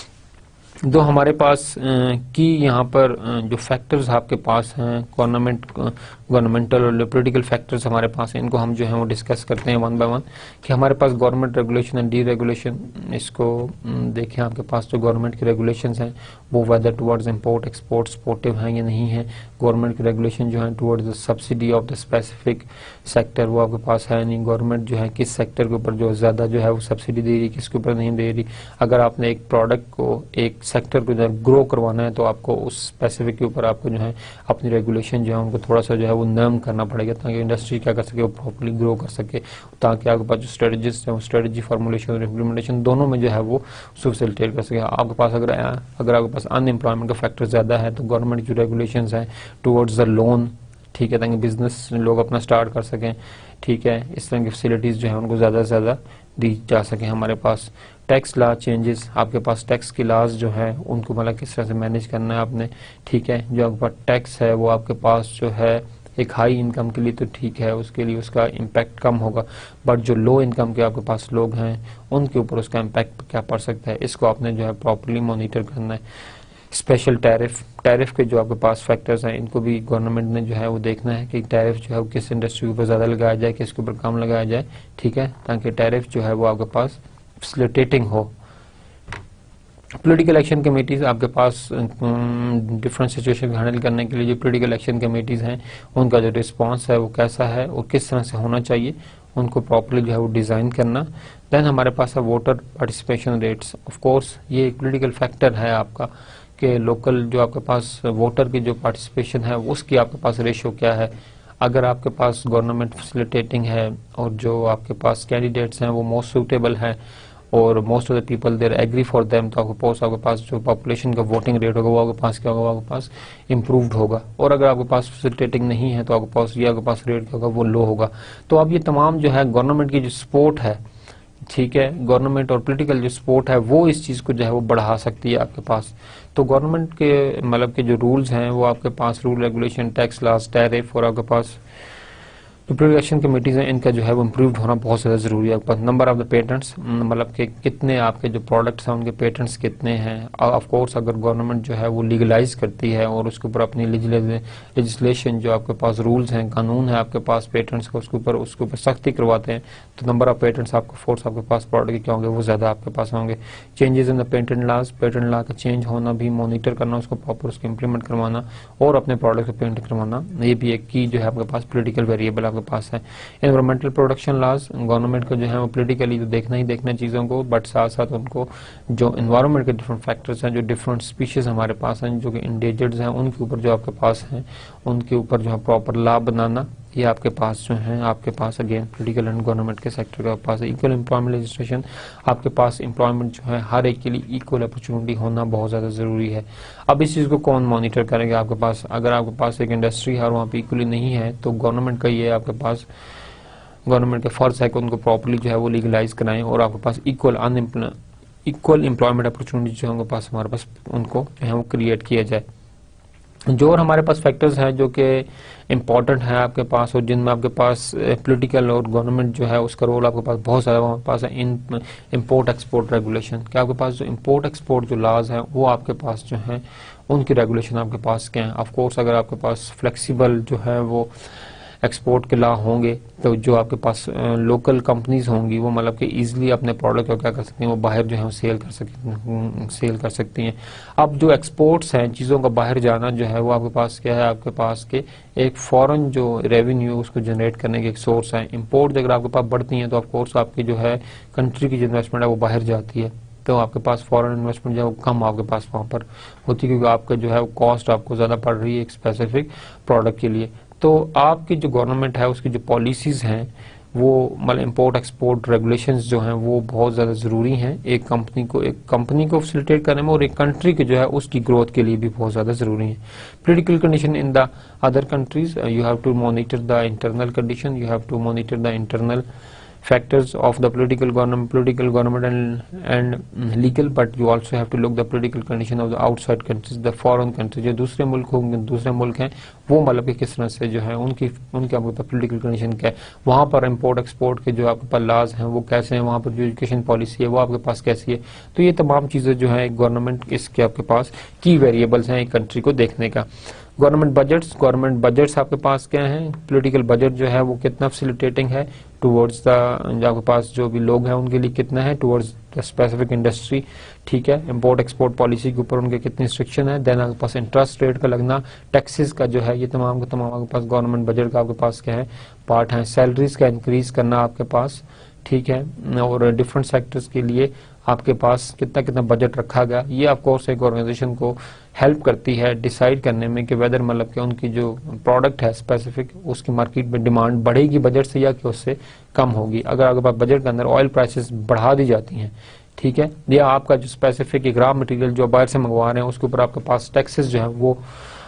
S1: दो हमारे पास की यहाँ पर जो फैक्टर्स आपके पास हैं गवर्नमेंट गवर्नमेंटल और पॉलिटिकल फैक्टर्स हमारे पास हैं, इनको हम जो है वो डिस्कस करते हैं वन बाय वन कि हमारे पास government regulation and deregulation. इसको देखें आपके पास जो गवर्नमेंट के रेगुलेशंस हैं वो whether towards import export supportive हैं या नहीं है। गवर्नमेंट के रेगुलेशन जो है towards the subsidy of the specific sector वो आपके पास है नहीं। गवर्नमेंट जो है किस सेक्टर के ऊपर जो ज्यादा जो है वो सब्सिडी दे रही, किसके ऊपर नहीं दे रही। अगर आपने एक प्रोडक्ट को एक सेक्टर को जो ग्रो करवाना है तो आपको उस स्पेसिफिक के ऊपर आपको जो है अपनी रेगुलेशन जो है उनको थोड़ा सा जो है वो नर्म करना पड़ेगा ताकि इंडस्ट्री क्या कर सके वो प्रॉपर्ली ग्रो कर सके, ताकि आपके पास जो स्ट्रेटजिस्ट है वो स्ट्रेटजी फॉर्मुलेशन और इम्प्लीमेंटेशन दोनों में जो है वो फैसिलिटेट कर सके। आपके पास अगर अगर आपके पास अनएम्प्लॉयमेंट का फैक्टर ज्यादा है तो गवर्नमेंट जो रेगुलेशंस है टुवर्ड्स द लोन, ठीक है, ताकि बिजनेस लोग अपना स्टार्ट कर सकें, ठीक है। इस तरह की फैसिलिटीज़ जो है उनको ज़्यादा से ज़्यादा दी जा सके। हमारे पास टैक्स लॉ चेंजेस, आपके पास टैक्स की लॉज जो है उनको मतलब किस तरह से मैनेज करना है आपने, ठीक है। जो आपके पास टैक्स है वो आपके पास जो है एक हाई इनकम के लिए तो ठीक है, उसके लिए उसका इम्पैक्ट कम होगा, बट जो लो इनकम के आपके पास लोग हैं उनके ऊपर उसका इम्पैक्ट क्या पड़ सकता है, इसको आपने जो है प्रॉपर्ली मॉनिटर करना है। स्पेशल टैरिफ, टैरिफ के जो आपके पास फैक्टर्स हैं इनको भी गवर्नमेंट ने जो है वो देखना है कि टैरिफ जो है वो किस इंडस्ट्री के ऊपर ज़्यादा लगाया जाए, किसके ऊपर कम लगाया जाए, ठीक है, ताकि टैरिफ जो है वो आपके पास फैसिलिटेटिंग हो। पॉलिटिकल एक्शन कमेटीज आपके पास डिफरेंट सिचुएशन हैंडल करने के लिए जो पॉलिटिकल एक्शन कमेटीज हैं उनका जो रिस्पांस है वो कैसा है और किस तरह से होना चाहिए, उनको प्रॉपर्ली जो है वो डिज़ाइन करना। देन हमारे पास है voter participation rates. Of course ये एक पॉलिटिकल फैक्टर है आपका कि लोकल जो आपके पास वोटर की जो पार्टिसिपेशन है उसकी आपके पास रेशियो क्या है। अगर आपके पास गवर्नमेंट फैसिलिटेटिंग है और जो आपके पास कैंडिडेट्स हैं वो मोस्ट सूटेबल हैं और most of the people there agree for them, तो आपके पास आपके पास जो पॉपुलेशन का वोटिंग रेट होगा वो आपके पास क्या होगा, आपके पास इम्प्रूव्ड होगा। और अगर आपके पास फैसिलिटेटिंग नहीं है तो आपके पास ये आपके पास रेट क्या होगा, वो लो होगा। तो अब ये तमाम जो है गवर्नमेंट की जो सपोर्ट है, ठीक है, गवर्नमेंट और पॉलिटिकल जो सपोर्ट है वो इस चीज़ को जो है वो बढ़ा सकती है आपके पास। तो गवर्नमेंट के मतलब के जो रूल्स हैं वो आपके पास rule regulation, tax laws, tariff और आपके पास जो पॉलिटिकल एक्शन कमेटीज हैं इनका जो है वो इम्प्रूव होना बहुत ज़्यादा ज़रूरी है। आपके पास नंबर ऑफ द पेटेंट्स, मतलब कि कितने आपके जो प्रोडक्ट्स हैं उनके पेटेंट्स कितने हैं। ऑफ कोर्स अगर गवर्नमेंट जो है वो लीगलाइज करती है और उसके ऊपर अपनी लेजिस्लेशन जो आपके पास रूल्स हैं, कानून है आपके पास पेटेंट्स का, उसके ऊपर उसके ऊपर सख्ती करवाते हैं तो नंबर ऑफ पेटेंट्स आपको फोर्स आपके पास प्रोडक्ट के क्या होंगे, वो ज़्यादा आपके पास होंगे। Changes in the patent laws, patent law का चेंज होना भी मॉनिटर करना, उसको प्रॉपर उसको इम्प्लीमेंट करवाना और अपने प्रोडक्ट को पेटेंट करवाना, ये भी एक की जो है आपके पास पोलिटिकल वेरिएबल आपके पास है। एनवायरमेंटल प्रोटेक्शन लॉज, गवर्नमेंट को जो है वो पोलिटिकली तो देखना ही देखना चीज़ों को, बट साथ साथ उनको जो एनवायरमेंट के डिफरेंट फैक्टर्स हैं, जो डिफरेंट स्पीशीज हमारे पास हैं जो कि इंडेंजर्ड हैं, उनके ऊपर जो आपके पास हैं उनके ऊपर जो है प्रॉपर लॉ बनाना, ये आपके पास जो है आपके पास अगेन पॉलिटिकल एंड गवर्नमेंट के सेक्टर के पास है। इक्वल एम्प्लॉयमेंट लेजिस्लेशन, आपके पास एम्प्लॉयमेंट जो है हर एक के लिए इक्वल अपॉर्चुनिटी होना बहुत ज़्यादा ज़रूरी है। अब इस चीज़ को कौन मॉनिटर करेगा आपके पास, अगर आपके पास एक इंडस्ट्री है और वहाँ पे इक्वली नहीं है तो गवर्नमेंट का ये आपके पास गवर्नमेंट का फर्ज है कि उनको प्रॉपर्ली जो है वो लीगलाइज कराएं और आपके पास equal unemploy equal employment opportunity जो है उनके पास हमारे पास उनको जो है वो क्रिएट किया जाए। जो और हमारे पास फैक्टर्स हैं जो कि इम्पॉर्टेंट है आपके पास और जिनमें आपके पास पॉलिटिकल और गवर्नमेंट जो है उसका रोल आपके पास बहुत ज़्यादा हमारे पास है। इन इम्पोर्ट एक्सपोर्ट रेगुलेशन, क्या आपके पास जो इम्पोर्ट एक्सपोर्ट जो लॉज हैं वो आपके पास जो हैं उनकी रेगुलेशन आपके पास क्या है। ऑफकोर्स अगर आपके पास फ्लेक्सिबल जो है वो एक्सपोर्ट के लॉ होंगे तो जो आपके पास लोकल कंपनीज होंगी वो मतलब कि इजीली अपने प्रोडक्ट को क्या कर सकती हैं, वो बाहर जो है वो सेल कर सकती सेल कर सकती हैं। अब जो एक्सपोर्ट्स हैं, चीज़ों का बाहर जाना जो है वो आपके पास क्या है, आपके पास के एक फॉरेन जो रेवेन्यू उसको जनरेट करने के एक सोर्स है। इम्पोर्ट अगर आपके पास बढ़ती हैं तो ऑफकोर्स आपकी जो है कंट्री की जो इन्वेस्टमेंट है वो बाहर जाती है, तो आपके पास फॉरेन इन्वेस्टमेंट जो है वो कम आपके पास वहाँ पर होती है क्योंकि आपका जो है वो कॉस्ट आपको ज़्यादा पड़ रही है एक स्पेसिफिक प्रोडक्ट के लिए। तो आपकी जो गवर्नमेंट है उसकी जो पॉलिसीज़ हैं वो मतलब इंपोर्ट एक्सपोर्ट रेगुलेशंस जो हैं वो बहुत ज़्यादा ज़रूरी हैं एक कंपनी को एक कंपनी को फैसिलिटेट करने में और एक कंट्री के जो है उसकी ग्रोथ के लिए भी बहुत ज़्यादा ज़रूरी है। Political condition in the other countries, you have to monitor the internal condition, you have to monitor the internal factors of the political government political government and and legal, but you also have to look the political condition of the outside countries, the foreign countries, जो दूसरे मुल्क होंगे दूसरे मुल्क हैं वो मतलब कि किस तरह से जो है उनकी उनके आपके पास पोलिटिकल कंडीशन क्या है, वहाँ पर इम्पोर्ट एक्सपोर्ट के जो आपके पास लॉज हैं वो कैसे हैं, वहाँ पर जो एजुकेशन पॉलिसी है वो आपके पास कैसी है। तो ये तमाम चीज़ें जो है गवर्नमेंट इसके आपके पास की वेरिएबल्स हैं एक कंट्री को देखने का। गवर्नमेंट बजट्स, गवर्नमेंट बजट्स आपके पास क्या हैं, पॉलिटिकल बजट जो है वो कितना फैसिलिटेटिंग है टुवर्ड्स द जो आपके पास जो भी लोग हैं उनके लिए कितना है, टुवर्ड्स द स्पेसिफिक इंडस्ट्री, ठीक है। इंपोर्ट एक्सपोर्ट पॉलिसी के ऊपर उनके कितनी रिस्ट्रिक्शन है, देन आपके पास इंटरेस्ट रेट का लगना, टैक्सेस का जो है, ये तमाम का तमाम आपके पास गवर्नमेंट बजट का आपके पास क्या है पार्ट है। सैलरीज का इंक्रीज करना आपके पास, ठीक है, और डिफरेंट सेक्टर्स के लिए आपके पास कितना कितना बजट रखा गया, ये ऑफकोर्स एक ऑर्गेनाइजेशन को हेल्प करती है डिसाइड करने में कि वेदर मतलब कि उनकी जो प्रोडक्ट है स्पेसिफिक उसकी मार्केट में डिमांड बढ़ेगी बजट से या कि उससे कम होगी। अगर आपके पास बजट के अंदर ऑयल प्राइसेस बढ़ा दी जाती हैं, ठीक है, या आपका जो स्पेसिफिक एक रॉ मटेरियल जो बाहर से मंगवा रहे हैं उसके ऊपर आपके पास टैक्सेस जो है वो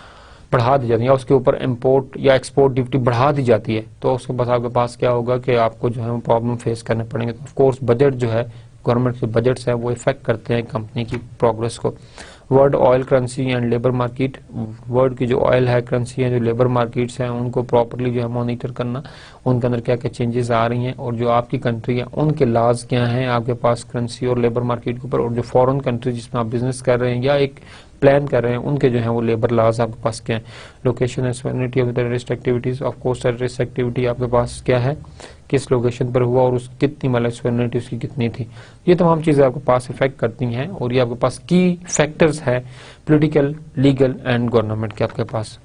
S1: बढ़ा दी जाती है या उसके ऊपर इंपोर्ट या एक्सपोर्ट ड्यूटी बढ़ा दी जाती है, तो उसके बाद आपके पास क्या होगा कि आपको जो है वो प्रॉब्लम फेस करने पड़ेंगे। तो ऑफ कोर्स बजट जो है, गवर्नमेंट के बजट्स है वो इफेक्ट करते हैं कंपनी की प्रोग्रेस को। World oil currency and labour market, world की जो ऑयल है करेंसी है, जो लेबर मार्केट्स हैं उनको प्रॉपरली जो है मॉनिटर करना, उनके अंदर क्या क्या चेंजेस आ रही हैं और जो आपकी कंट्री है उनके लॉज क्या हैं आपके पास करेंसी और लेबर मार्केट के ऊपर, और जो फॉरेन कंट्री जिसमें आप बिजनेस कर रहे हैं या एक प्लान कर रहे हैं उनके जो है वो लेबर लॉज आपके पास क्या है। Location and sovereignty of terrorist activities, of course terrorist activity आपके पास क्या है, किस लोकेशन पर हुआ और उस कितनी मतलब सॉवरेनिटी उसकी कितनी थी, ये तमाम चीजें आपके पास इफेक्ट करती हैं और ये आपके पास की फैक्टर्स है पॉलिटिकल, लीगल एंड गवर्नमेंट के आपके पास।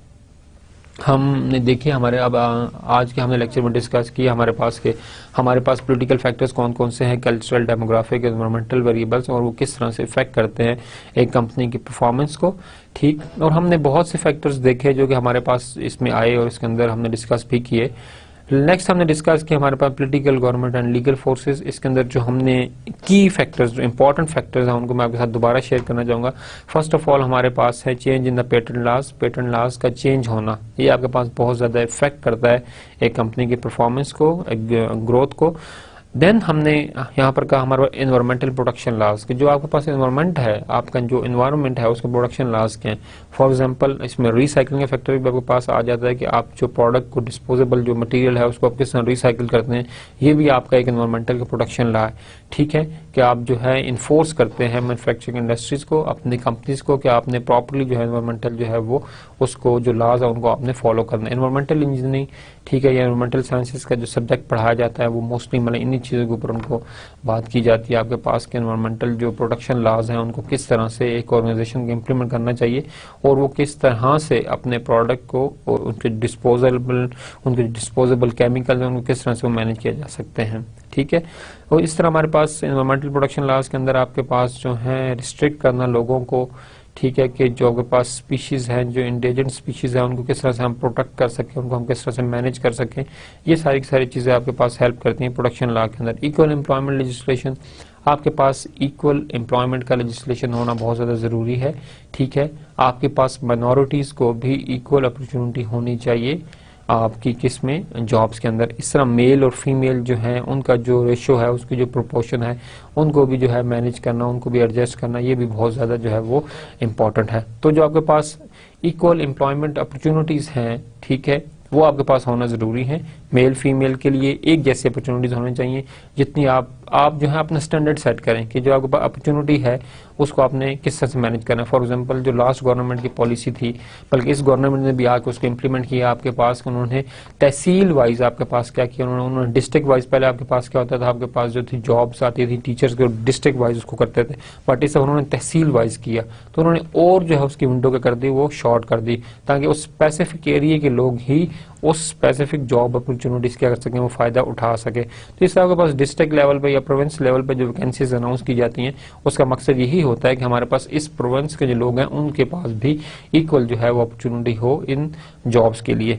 S1: हमने देखिए हमारे अब आज के हमने लेक्चर में डिस्कस किया हमारे पास के हमारे पास पॉलिटिकल फैक्टर्स कौन कौन से हैं, कल्चरल, डेमोग्राफिक, एनवायरमेंटल वेरिएबल्स, और वो किस तरह से इफेक्ट करते हैं एक कंपनी की परफॉर्मेंस को। ठीक, और हमने बहुत से फैक्टर्स देखे जो कि हमारे पास इसमें आए और इसके अंदर हमने डिस्कस भी किए। नेक्स्ट हमने डिस्कस किया हमारे पास political, government and legal forces. इसके अंदर जो हमने की फैक्टर्स, जो इंपॉर्टेंट फैक्टर्स हैं उनको मैं आपके साथ दोबारा शेयर करना चाहूंगा। फर्स्ट ऑफ ऑल हमारे पास है change in the patent laws, patent laws का चेंज होना, ये आपके पास बहुत ज्यादा इफेक्ट करता है एक कंपनी की परफॉर्मेंस को, ग्रोथ को। देन हमने यहाँ पर कहा हमारा एनवायरमेंटल प्रोटेक्शन लॉज, कि जो आपके पास एनवायरमेंट है, आपका जो एनवायरमेंट है उसके प्रोटेक्शन लॉज क्या है। फॉर एग्जांपल इसमें रिसाइकलिंग का फैक्टर भी आपके पास आ जाता है कि आप जो प्रोडक्ट को, डिस्पोजेबल जो मटेरियल है उसको आप किस तरह रिसाइकिल करते हैं, ये भी आपका एक एनवायरमेंटल का प्रोटेक्शन लॉ है। ठीक है, कि आप जो है इन्फोर्स करते हैं मैन्युफैक्चरिंग इंडस्ट्रीज को, अपनी कंपनीज को, कि आपने प्रॉपर्ली जो है एनवायरमेंटल जो है वो उसको जो लॉज है उनको आपने फॉलो करना है। एनवायरमेंटल इंजीनियरिंग, ठीक है, या एनवायरमेंटल साइंसेज का जो सब्जेक्ट पढ़ाया जाता है वो मोस्टली मतलब इन्हीं चीज़ों के ऊपर उनको बात की जाती है आपके पास के एनवायरमेंटल जो प्रोटेक्शन लॉज हैं उनको किस तरह से एक ऑर्गेनाइजेशन को इम्प्लीमेंट करना चाहिए और वो किस तरह से अपने प्रोडक्ट को और उनके डिस्पोजेबल उनके डिस्पोजेबल केमिकल हैं उनको किस तरह से वो मैनेज किया जा सकते हैं। ठीक है, और इस तरह हमारे पास एनवायरमेंटल प्रोटेक्शन लॉज के अंदर आपके पास जो है रिस्ट्रिक्ट करना लोगों को, ठीक है, कि जो आपके पास स्पीशीज हैं, जो इंडेंजर्ड स्पीशीज हैं उनको किस तरह से हम प्रोटेक्ट कर सकें, उनको हम किस तरह से मैनेज कर सकें, ये सारी की सारी चीजें आपके पास हेल्प करती हैं प्रोटेक्शन लॉ के अंदर। इक्वल एम्प्लॉयमेंट लेजिस्लेशन, आपके पास इक्वल एम्प्लॉयमेंट का लेजिस्लेशन होना बहुत ज्यादा जरूरी है। ठीक है, आपके पास माइनॉरिटीज को भी इक्वल अपॉर्चुनिटी होनी चाहिए आपकी किस में, जॉब्स के अंदर। इस तरह मेल और फीमेल जो है उनका जो रेशो है, उसकी जो प्रोपोर्शन है, उनको भी जो है मैनेज करना, उनको भी एडजस्ट करना, ये भी बहुत ज्यादा जो है वो इम्पोर्टेंट है। तो जो आपके पास इक्वल एम्प्लॉयमेंट अपॉर्चुनिटीज हैं, ठीक है, वो आपके पास होना जरूरी है। मेल फीमेल के लिए एक जैसी अपॉर्चुनिटीज होनी चाहिए, जितनी आप आप जो है अपना स्टैंडर्ड सेट करें कि जो आपके पास अपॉर्चुनिटी है उसको आपने किस तरह से मैनेज करना है। फॉर एग्जांपल जो लास्ट गवर्नमेंट की पॉलिसी थी, बल्कि इस गवर्नमेंट ने भी आके उसको इम्प्लीमेंट किया आपके पास, उन्होंने तहसील वाइज आपके पास क्या किया, उन्होंने उन्होंने डिस्ट्रिक्ट वाइज, पहले आपके पास क्या होता था, आपके पास जो थी जॉब्स आती थी टीचर्स के, डिस्ट्रिक्ट वाइज उसको करते थे, बट इस उन्होंने तहसील वाइज किया, तो उन्होंने और जो है उसकी विंडो क्या कर दी, वो शॉर्ट कर दी, ताकि उस स्पेसिफिक एरिया के लोग ही उस स्पेसिफिक जॉब अपॉर्चुनिटीज क्या कर सकें, वो फायदा उठा सके। तो इससे आपके पास डिस्ट्रिक्ट लेवल पे या प्रोविंस लेवल पे जो वैकेंसीज अनाउंस की जाती हैं, उसका मकसद यही होता है कि हमारे पास इस प्रोविंस के जो लोग हैं उनके पास भी इक्वल जो है वो अपॉर्चुनिटी हो इन जॉब्स के लिए।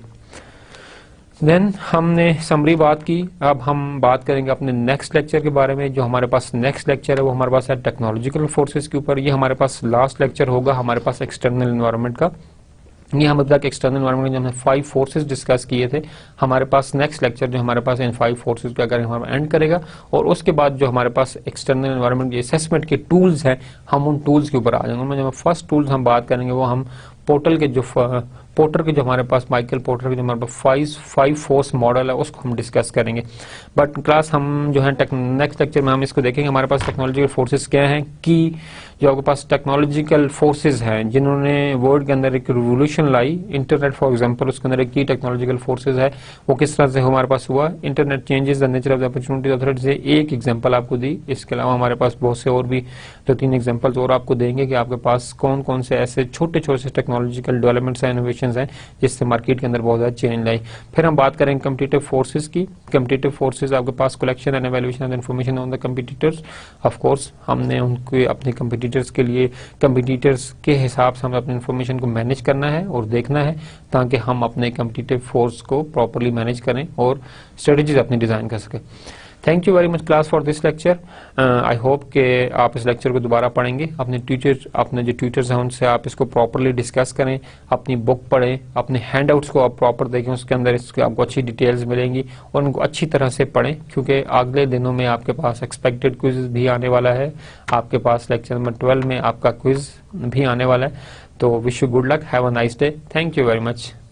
S1: देन हमने समरी बात की, अब हम बात करेंगे अपने नेक्स्ट लेक्चर के बारे में। जो हमारे पास नेक्स्ट लेक्चर है वो हमारे पास है टेक्नोलॉजिकल फोर्सेस के ऊपर। ये हमारे पास लास्ट लेक्चर होगा हमारे पास एक्सटर्नल एनवायरनमेंट का। ये हम तक एक्सटर्नल एनवायरनमेंट में हमने फाइव फोर्सेस डिस्कस किए थे। हमारे पास नेक्स्ट लेक्चर जो हमारे पास इन फाइव फोर्सेस का अगर हमारा एंड करेगा, और उसके बाद जो हमारे पास एक्सटर्नल एनवायरनमेंट के असेसमेंट के टूल्स हैं, हम उन टूल्स के ऊपर आ जाएंगे। उनमें जो फर्स्ट टूल्स हम बात करेंगे वो हम पोर्टल के जो पोर्टर के जो हमारे पास माइकल पोर्टर के जो हमारे पास फाइव फाइव फोर्स मॉडल है उसको हम डिस्कस करेंगे। बट क्लास हम जो है नेक्स्ट लेक्चर में हम इसको देखेंगे हमारे पास टेक्नोलॉजिकल फोर्सेस क्या हैं, कि जो आपके पास टेक्नोलॉजिकल फोर्सेस हैं जिन्होंने वर्ल्ड के अंदर एक रिवोल्यूशन लाई। इंटरनेट फॉर एग्जांपल उसके अंदर एक की टेक्नोलॉजिकल फोर्सेस है, वो किस तरह से हमारे पास हुआ। Internet changes the nature of the opportunity authority से एक एग्जांपल आपको दी, इसके अलावा हमारे पास बहुत से और भी दो तीन एग्जांपल्स और आपको देंगे कि आपके पास कौन कौन से ऐसे छोटे छोटे से टेक्नोलॉजिकल डेवलपमेंट्स हैं, इनोवेशंस हैं, जिससे मार्केट के अंदर बहुत ज्यादा चेंज लाई। फिर हम बात करेंगे कम्पिटिटिव फोर्सेस की। कम्पिटिटिव फोर्सेस आपके पास collection and evaluation of information on the competitors. Of course हमने उनके अपने कम्पिटिटर्स के लिए कम्पिटिटर्स के हिसाब से हमें अपनी इन्फॉर्मेशन को मैनेज करना है और देखना है, ताकि हम अपने कम्पिटिटिव फोर्स को प्रॉपरली मैनेज करें और स्ट्रेटेजीज अपनी डिजाइन कर सकें। Thank you very much class for this lecture. I hope कि आप इस लेक्चर को दोबारा पढ़ेंगे, अपने टीचर अपने जो ट्यूटर्स हैं उनसे आप इसको प्रॉपरली डिस्कस करें, अपनी बुक पढ़ें, अपने हैंडआउट्स को आप प्रॉपर देखें, उसके अंदर इसके आपको अच्छी डिटेल्स मिलेंगी और उनको अच्छी तरह से पढ़ें, क्योंकि अगले दिनों में आपके पास एक्सपेक्टेड क्विज भी आने वाला है, आपके पास लेक्चर नंबर ट्वेल्व में आपका क्विज भी आने वाला है। तो wish you good luck, have a nice day, thank you very much.